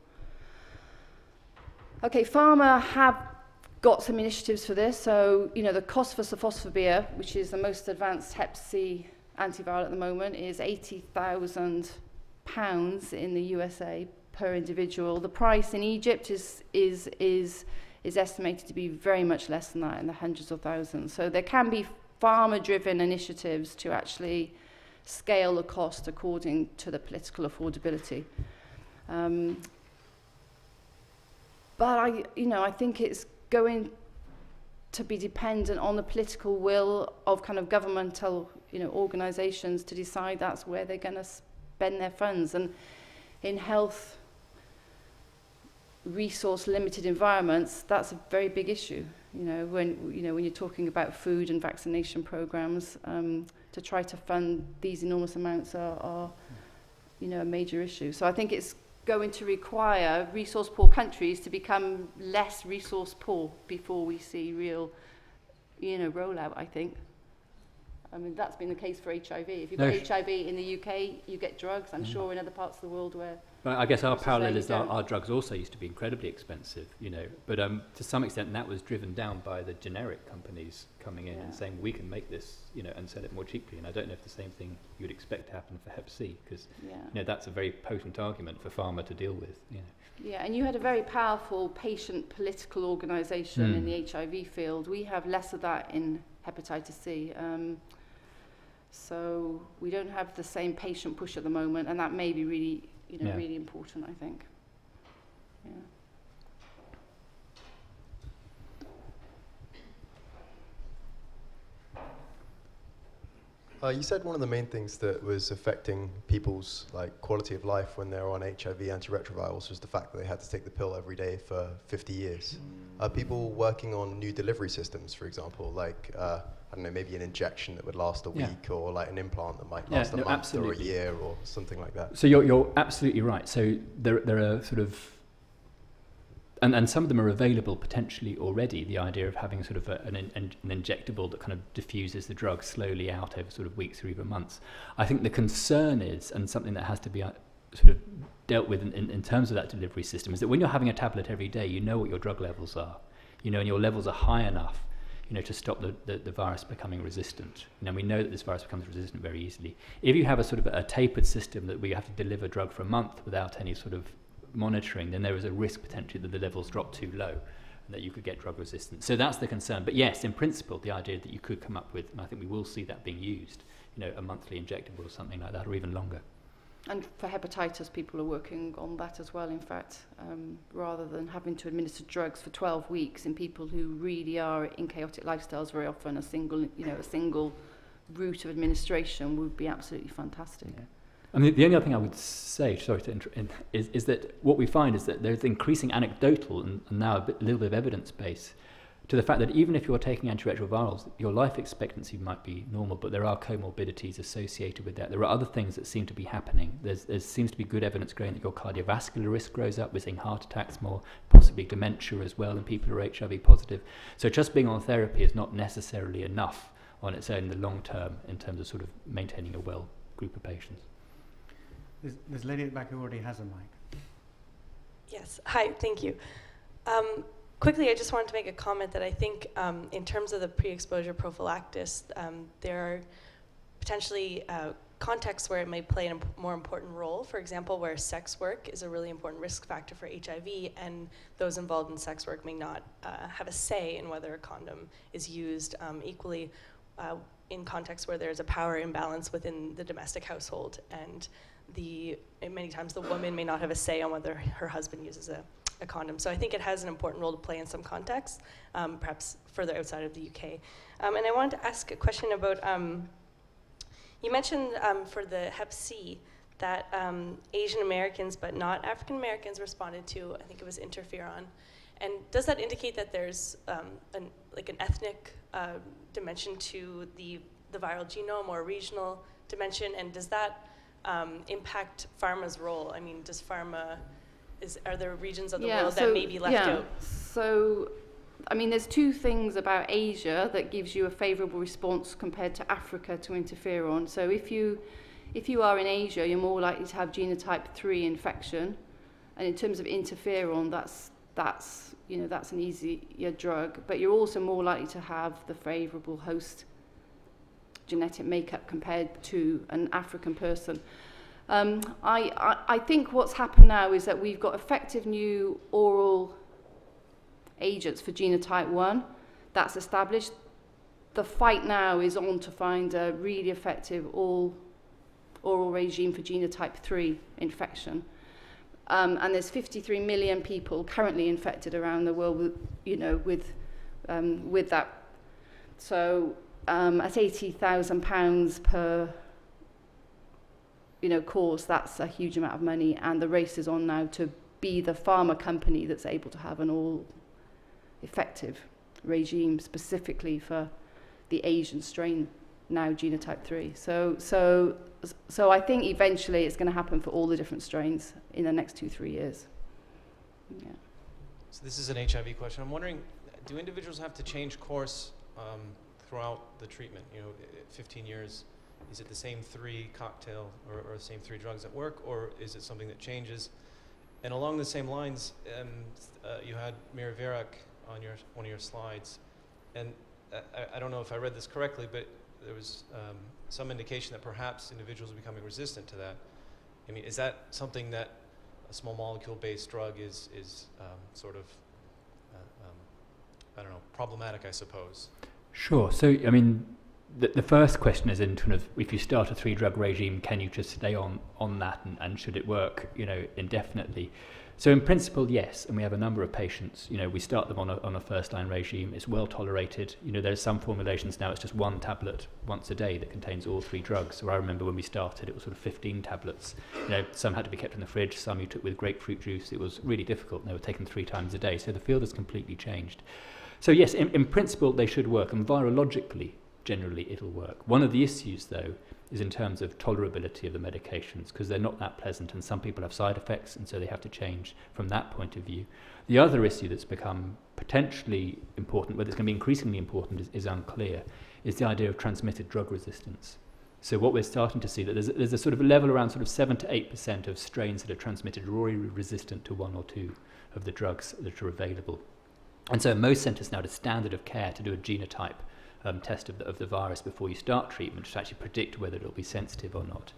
Okay, pharma have got some initiatives for this. So, you know, the cost for sofosbuvir, which is the most advanced hep C antiviral at the moment, is eighty thousand pounds in the U S A per individual. The price in Egypt is, is, is, is estimated to be very much less than that, in the hundreds of thousands. So there can be pharma-driven initiatives to actually scale the cost according to the political affordability. Um, but I, you know, I think it's going to be dependent on the political will of kind of governmental, you know, organisations to decide that's where they're going to spend their funds. And in health resource limited environments, that's a very big issue. You know, when you know when you're talking about food and vaccination programs, um, to try to fund these enormous amounts are, are, you know, a major issue. So I think it's going to require resource poor countries to become less resource poor before we see real, you know, rollout, I think. I mean, that's been the case for H I V. If you've No. got H I V in the U K, you get drugs. I'm Mm. sure in other parts of the world where... But I guess our As you say, parallel you is our, don't. our drugs also used to be incredibly expensive, you know, but um, to some extent that was driven down by the generic companies coming in Yeah. and saying we can make this, you know, and sell it more cheaply. And I don't know if the same thing you would expect to happen for Hep C, because Yeah. you know that's a very potent argument for pharma to deal with. You know. Yeah, and you had a very powerful patient political organisation Mm. in the H I V field. We have less of that in hepatitis C. Um, so we don't have the same patient push at the moment, and that may be really, you know, Yeah. really important, I think. Yeah. Uh, you said one of the main things that was affecting people's like quality of life when they're on H I V antiretrovirals was the fact that they had to take the pill every day for fifty years. Are people working on new delivery systems, for example, like uh, I don't know, maybe an injection that would last a Yeah. week, or like an implant that might Yeah, last a no, month absolutely. or a year or something like that? So you're you're absolutely right. So there there are sort of, and and some of them are available potentially already. The idea of having sort of a, an, an an injectable that kind of diffuses the drug slowly out over sort of weeks or even months. I think the concern is, and something that has to be uh, sort of dealt with in, in, in terms of that delivery system, is that when you're having a tablet every day, you know what your drug levels are, you know, and your levels are high enough, you know, to stop the, the, the virus becoming resistant. You know, we know that this virus becomes resistant very easily. If you have a sort of a tapered system that we have to deliver drug for a month without any sort of monitoring, then there is a risk potentially that the levels drop too low and that you could get drug resistance. So that's the concern. But yes, in principle, the idea that you could come up with, and I think we will see that being used, you know, a monthly injectable or something like that, or even longer. And for hepatitis, people are working on that as well, in fact, um, rather than having to administer drugs for twelve weeks in people who really are in chaotic lifestyles. Very often a single, you know, a single route of administration would be absolutely fantastic. Yeah. I mean, the only other thing I would say, sorry to inter- in, is, is that what we find is that there's increasing anecdotal and, and now a, bit, a little bit of evidence base to the fact that even if you're taking antiretrovirals, your life expectancy might be normal, but there are comorbidities associated with that. There are other things that seem to be happening. There's, there seems to be good evidence growing that your cardiovascular risk grows up. We're seeing heart attacks more, possibly dementia as well in people who are H I V positive. So just being on therapy is not necessarily enough on its own in the long term in terms of sort of maintaining a well group of patients. There's, there's a lady at the back who already has a mic. Yes. Hi, thank you. Um, quickly, I just wanted to make a comment that I think um, in terms of the pre-exposure prophylaxis, um, there are potentially uh, contexts where it may play a imp- more important role. For example, where sex work is a really important risk factor for H I V, and those involved in sex work may not uh, have a say in whether a condom is used um, equally uh, in contexts where there's a power imbalance within the domestic household, and the and many times the woman may not have a say on whether her husband uses a, a condom. So I think it has an important role to play in some contexts, um, perhaps further outside of the U K. Um, and I wanted to ask a question about, um, you mentioned um, for the Hep C that um, Asian Americans but not African Americans responded to, I think it was interferon. And does that indicate that there's um, an, like an ethnic uh, dimension to the, the viral genome or a regional dimension? And does that Um, impact pharma's role? I mean, does pharma, is, are there regions of the Yeah, world so, that may be left yeah. out? So, I mean, there's two things about Asia that gives you a favourable response compared to Africa to interferon. So if you, if you are in Asia, you're more likely to have genotype three infection. And in terms of interferon, that's, that's, you know, that's an easier drug. But you're also more likely to have the favourable host genetic makeup compared to an African person. Um, I, I, I think what's happened now is that we've got effective new oral agents for genotype one. That's established. The fight now is on to find a really effective all oral regime for genotype three infection. Um, and there's fifty-three million people currently infected around the world with, you know, with, um, with that. So Um, at eighty thousand pounds per, you know, course, that's a huge amount of money, and the race is on now to be the pharma company that's able to have an all-effective regime specifically for the Asian strain, now genotype three. So, so, so I think eventually it's going to happen for all the different strains in the next two, three years. Yeah. So this is an H I V question. I'm wondering, do individuals have to change course um, throughout the treatment? You know, i- fifteen years, is it the same three cocktail or, or the same three drugs that work, or is it something that changes? And along the same lines, um, uh, you had Miravirak on your one of your slides, and uh, I, I don't know if I read this correctly, but there was um, some indication that perhaps individuals are becoming resistant to that. I mean, is that something that a small molecule-based drug is is um, sort of uh, um, I don't know, problematic, I suppose? Sure. So, I mean, the, the first question is in kind of, if you start a three-drug regime, can you just stay on, on that, and, and should it work, you know, indefinitely? So in principle, yes, and we have a number of patients, you know, we start them on a, on a first-line regime, it's well tolerated, you know, there's some formulations now, it's just one tablet once a day that contains all three drugs. So I remember when we started, it was sort of fifteen tablets, you know, some had to be kept in the fridge, some you took with grapefruit juice, it was really difficult, and they were taken three times a day, so the field has completely changed. So yes, in, in principle, they should work, and virologically, generally, it'll work. One of the issues, though, is in terms of tolerability of the medications, because they're not that pleasant, and some people have side effects, and so they have to change from that point of view. The other issue that's become potentially important, whether it's going to be increasingly important, is, is unclear, is the idea of transmitted drug resistance. So what we're starting to see, that there's, there's a sort of a level around sort of seven to eight percent of strains that are transmitted are already resistant to one or two of the drugs that are available. And so in most centres now, it's standard of care to do a genotype Um, test of the, of the virus before you start treatment to actually predict whether it'll be sensitive or not.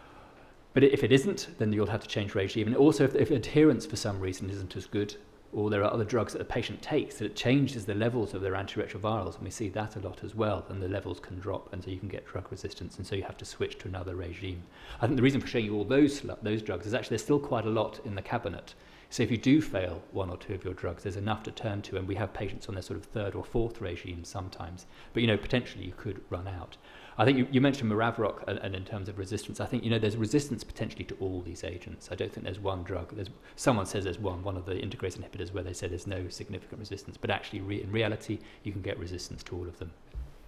But if it isn't, then you'll have to change regime. And also, if, if adherence for some reason isn't as good, or there are other drugs that the patient takes, that it changes the levels of their antiretrovirals, and we see that a lot as well, and the levels can drop, and so you can get drug resistance, and so you have to switch to another regime. I think the reason for showing you all those, those drugs is actually there's still quite a lot in the cabinet. So if you do fail one or two of your drugs, there's enough to turn to, and we have patients on their sort of third or fourth regime sometimes. But, you know, potentially you could run out. I think you, you mentioned Miravirak, and, and in terms of resistance, I think, you know, there's resistance potentially to all these agents. I don't think there's one drug. There's, someone says there's one, one of the integrase inhibitors, where they say there's no significant resistance. But actually, re in reality, you can get resistance to all of them.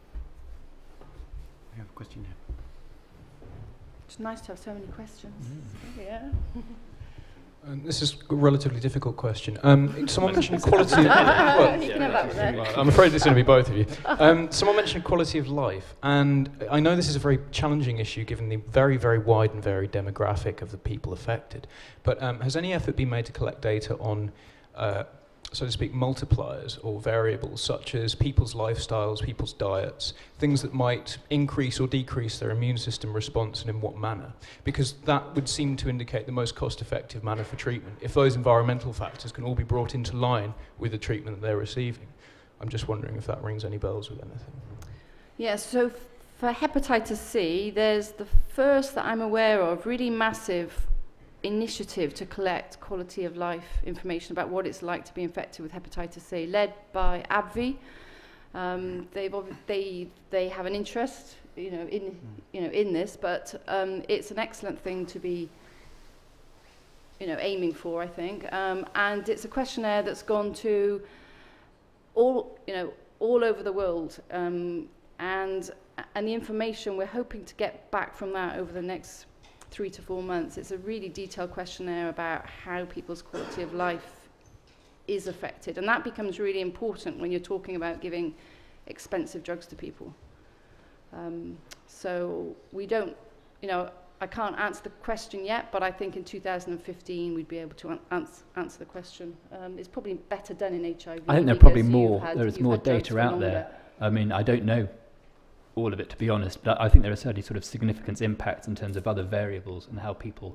We have a question here. It's nice to have so many questions. Mm. Yeah. Um, this is a relatively difficult question. Um, someone mentioned quality of well, you can have that one there. well, I'm afraid it's going to be both of you. Um, someone mentioned quality of life, and I know this is a very challenging issue given the very, very wide and varied demographic of the people affected. But um, has any effort been made to collect data on, uh, so to speak, multipliers or variables such as people's lifestyles, people's diets, things that might increase or decrease their immune system response, and in what manner? Because that would seem to indicate the most cost-effective manner for treatment. If those environmental factors can all be brought into line with the treatment that they're receiving, I'm just wondering if that rings any bells with anything. Yeah, so f for hepatitis C, there's the first that I'm aware of, really massive initiative to collect quality of life information about what it's like to be infected with hepatitis C, led by A B V I. Um, they've they they have an interest, you know, in you know in this, but um, it's an excellent thing to be, you know, aiming for, I think. Um, and it's a questionnaire that's gone to all you know all over the world, um, and and the information we're hoping to get back from that over the next three to four months. It's a really detailed questionnaire about how people's quality of life is affected. And that becomes really important when you're talking about giving expensive drugs to people. Um, so we don't, you know, I can't answer the question yet, but I think in two thousand fifteen we'd be able to an ans answer the question. Um, it's probably better done in H I V. I think there are probably more, had, there is more data out longer. there. I mean, I don't know all of it, to be honest, but I think there are certainly sort of significant impacts in terms of other variables and how people,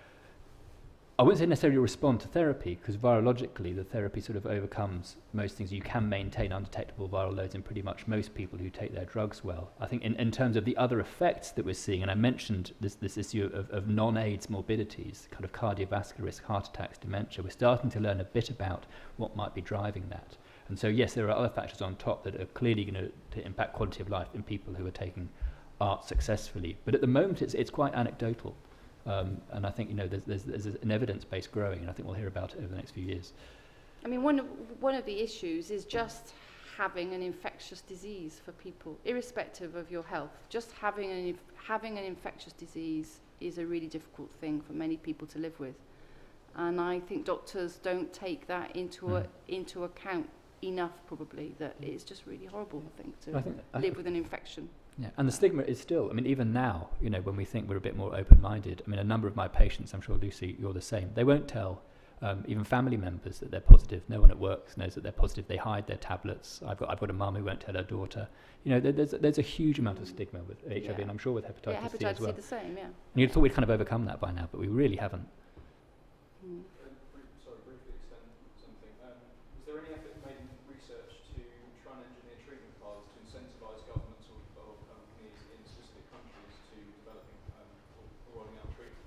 I wouldn't say necessarily respond to therapy, because virologically the therapy sort of overcomes most things. You can maintain undetectable viral loads in pretty much most people who take their drugs well. I think in, in terms of the other effects that we're seeing, and I mentioned this, this issue of, of non-AIDS morbidities, kind of cardiovascular risk, heart attacks, dementia, we're starting to learn a bit about what might be driving that. And so, yes, there are other factors on top that are clearly going to impact quality of life in people who are taking art successfully. But at the moment, it's, it's quite anecdotal. Um, and I think, you know, there's, there's, there's an evidence base growing, and I think we'll hear about it over the next few years. I mean, one of, one of the issues is just having an infectious disease for people, irrespective of your health. Just having an, having an infectious disease is a really difficult thing for many people to live with. And I think doctors don't take that into, mm. a, into account enough, probably, that it's just really horrible, I think, to I think, I live with an infection. Yeah, and the stigma is still, I mean, even now, you know, when we think we're a bit more open-minded, I mean, a number of my patients, I'm sure, Lucy, you're the same, they won't tell um, even family members that they're positive. No one at work knows that they're positive. They hide their tablets. I've got, I've got a mum who won't tell her daughter. You know, there, there's, there's a huge amount of stigma with H I V, Yeah. and I'm sure with hepatitis, Yeah, C hepatitis as well. C the same, yeah. And you'd thought we'd kind of overcome that by now, but we really haven't. Mm. Sorry, briefly extend something. Um, is there any effort made in research to try and engineer treatment paths to incentivise governments or, or companies in specific countries to developing um, or, or rolling out treatment?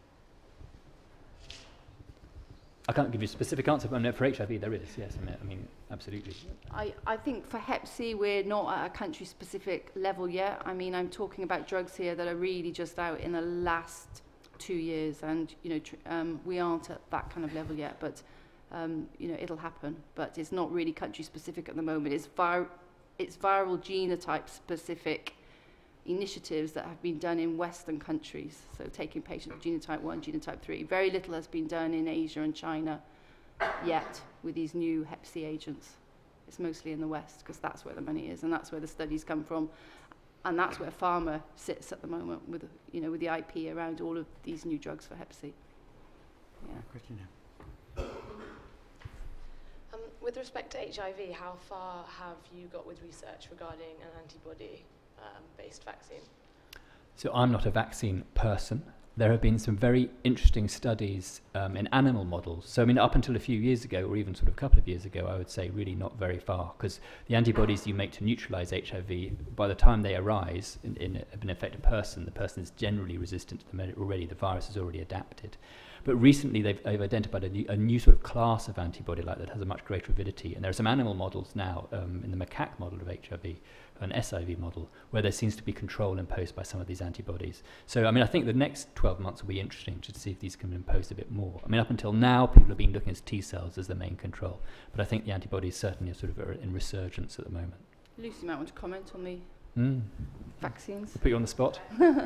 I can't give you a specific answer, but no, for H I V there is, yes, I mean, I mean absolutely. I, I think for Hep C, we're not at a country-specific level yet. I mean, I'm talking about drugs here that are really just out in the last two years, and, you know, tr um, we aren't at that kind of level yet, but, um, you know, it'll happen. But it's not really country-specific at the moment. It's, vir it's viral genotype-specific initiatives that have been done in Western countries, so taking patients with genotype one, genotype three. Very little has been done in Asia and China yet with these new Hep C agents. It's mostly in the West, because that's where the money is, and that's where the studies come from, and that's where pharma sits at the moment with, you know, with the I P around all of these new drugs for Hep C. Yeah. Question now. Um, with respect to H I V, how far have you got with research regarding an antibody-based um, vaccine? So I'm not a vaccine person. There have been some very interesting studies um, in animal models. So I mean, up until a few years ago, or even sort of a couple of years ago, I would say really not very far, because the antibodies you make to neutralize H I V, by the time they arise in, in a, an infected person, the person is generally resistant to them already. The virus has already adapted. But recently, they've, they've identified a new, a new sort of class of antibody like that has a much greater avidity. And there are some animal models now, um, in the macaque model of H I V, an S I V model, where there seems to be control imposed by some of these antibodies. So, I mean, I think the next twelve months will be interesting to see if these can impose a bit more. I mean, up until now, people have been looking at T cells as the main control. But I think the antibodies certainly are sort of are in resurgence at the moment. Lucy might want to comment on the Mm. vaccines. Put you on the spot.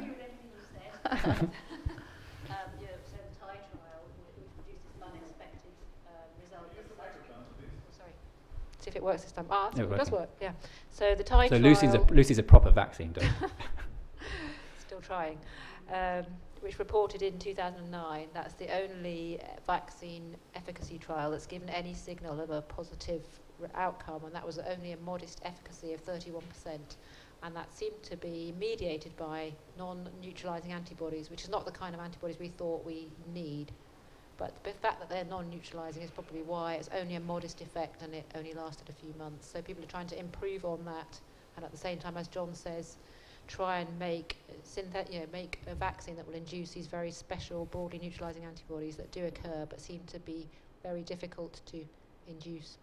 Um, you know, so the Thai trial, which produced this unexpected uh, result. Oh, sorry. See if it works this time. Ah, Yeah, it does working. work, yeah. So the Thai So trial... Lucy's a, Lucy's a proper vaccine doctor. Still trying. Um, which reported in two thousand nine, that's the only uh, vaccine efficacy trial that's given any signal of a positive r outcome, and that was only a modest efficacy of thirty-one percent. And that seemed to be mediated by non-neutralizing antibodies, which is not the kind of antibodies we thought we need. But the fact that they're non-neutralizing is probably why it's only a modest effect and it only lasted a few months. So people are trying to improve on that, and at the same time, as John says, try and make synthet you know, make a vaccine that will induce these very special, broadly neutralizing antibodies that do occur, but seem to be very difficult to induce.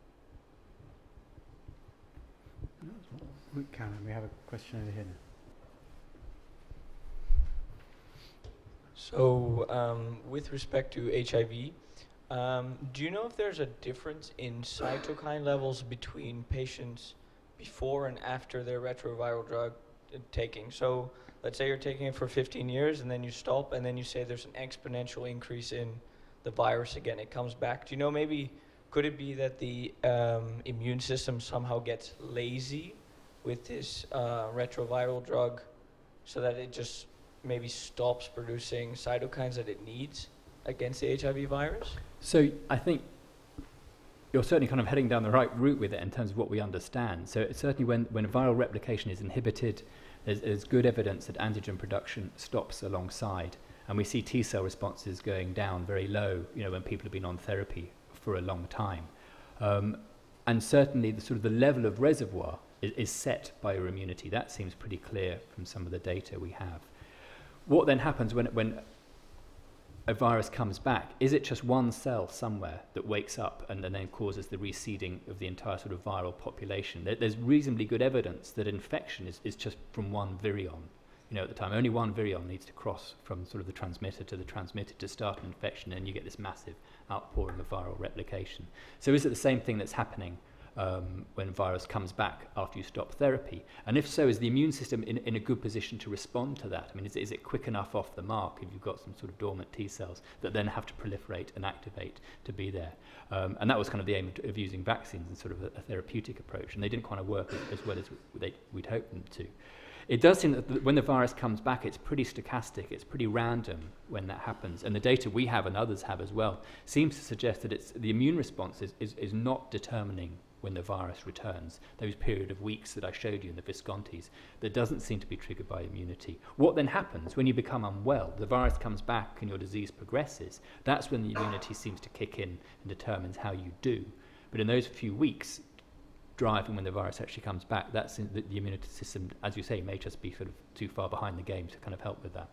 Karen, we have a question over here now. So, um, with respect to H I V, um, do you know if there's a difference in cytokine levels between patients before and after their retroviral drug uh, taking? So, let's say you're taking it for fifteen years and then you stop, and then you say there's an exponential increase in the virus again. It comes back. Do you know, maybe could it be that the um, immune system somehow gets lazy with this uh, retroviral drug, so that it just maybe stops producing cytokines that it needs against the H I V virus? So I think you're certainly kind of heading down the right route with it in terms of what we understand. So it's certainly when, when viral replication is inhibited, there's, there's good evidence that antigen production stops alongside. And we see T cell responses going down very low, you know, when people have been on therapy for a long time. Um, and certainly the sort of the level of reservoir is, is set by your immunity. That seems pretty clear from some of the data we have. What then happens when, when a virus comes back? Is it just one cell somewhere that wakes up and, and then causes the reseeding of the entire sort of viral population? There, there's reasonably good evidence that infection is, is just from one virion. You know, at the time, only one virion needs to cross from sort of the transmitter to the transmitted to start an infection, and you get this massive outpouring of viral replication. So is it the same thing that's happening um, when virus comes back after you stop therapy? And if so, is the immune system in, in a good position to respond to that? I mean, is, is it quick enough off the mark if you've got some sort of dormant T cells that then have to proliferate and activate to be there? Um, and that was kind of the aim of, of using vaccines in sort of a, a therapeutic approach, and they didn't quite work as, as well as they, we'd hoped them to. It does seem that th when the virus comes back, it's pretty stochastic, it's pretty random when that happens. And the data we have and others have as well seems to suggest that it's, the immune response is, is, is not determining when the virus returns. Those period of weeks that I showed you in the Viscontis, that doesn't seem to be triggered by immunity. What then happens when you become unwell? The virus comes back and your disease progresses. That's when the immunity seems to kick in and determines how you do. But in those few weeks, driving when the virus actually comes back, that's in the, the immunity system, as you say, may just be sort of too far behind the game to kind of help with that.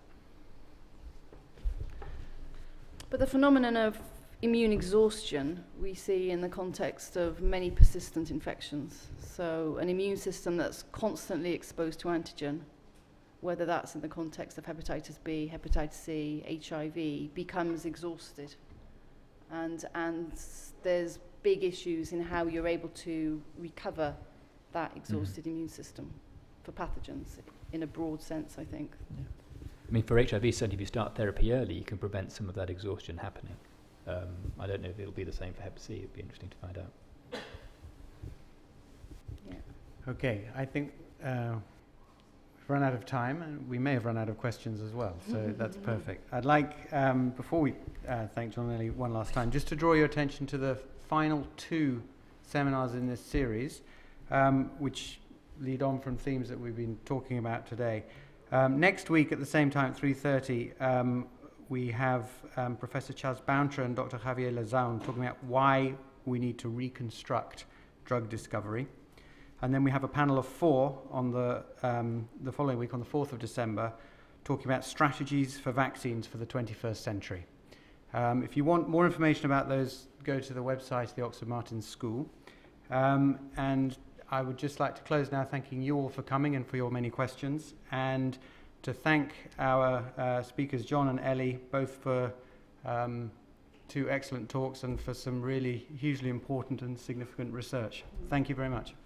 But the phenomenon of immune exhaustion we see in the context of many persistent infections. So an immune system that's constantly exposed to antigen, whether that's in the context of hepatitis B, hepatitis C, H I V, becomes exhausted. And, and there's big issues in how you're able to recover that exhausted mm-hmm. immune system for pathogens in a broad sense, I think. Yeah. I mean, for H I V, certainly if you start therapy early, you can prevent some of that exhaustion happening. Um, I don't know if it'll be the same for hep C. It'd be interesting to find out. Yeah. Okay, I think uh, we've run out of time, and we may have run out of questions as well, so that's perfect. I'd like, um, before we uh, thank John and Ellie one last time, just to draw your attention to the final two seminars in this series, um, which lead on from themes that we've been talking about today. Um, next week at the same time at three thirty, um, we have um, Professor Chaz Bountra and Doctor Javier Lazaun talking about why we need to reconstruct drug discovery. And then we have a panel of four on the, um, the following week, on the fourth of December, talking about strategies for vaccines for the twenty-first century. Um, if you want more information about those, go to the website of the Oxford Martins School. Um, and I would just like to close now thanking you all for coming and for your many questions, and to thank our uh, speakers, John and Ellie, both for um, two excellent talks and for some really hugely important and significant research. Thank you very much.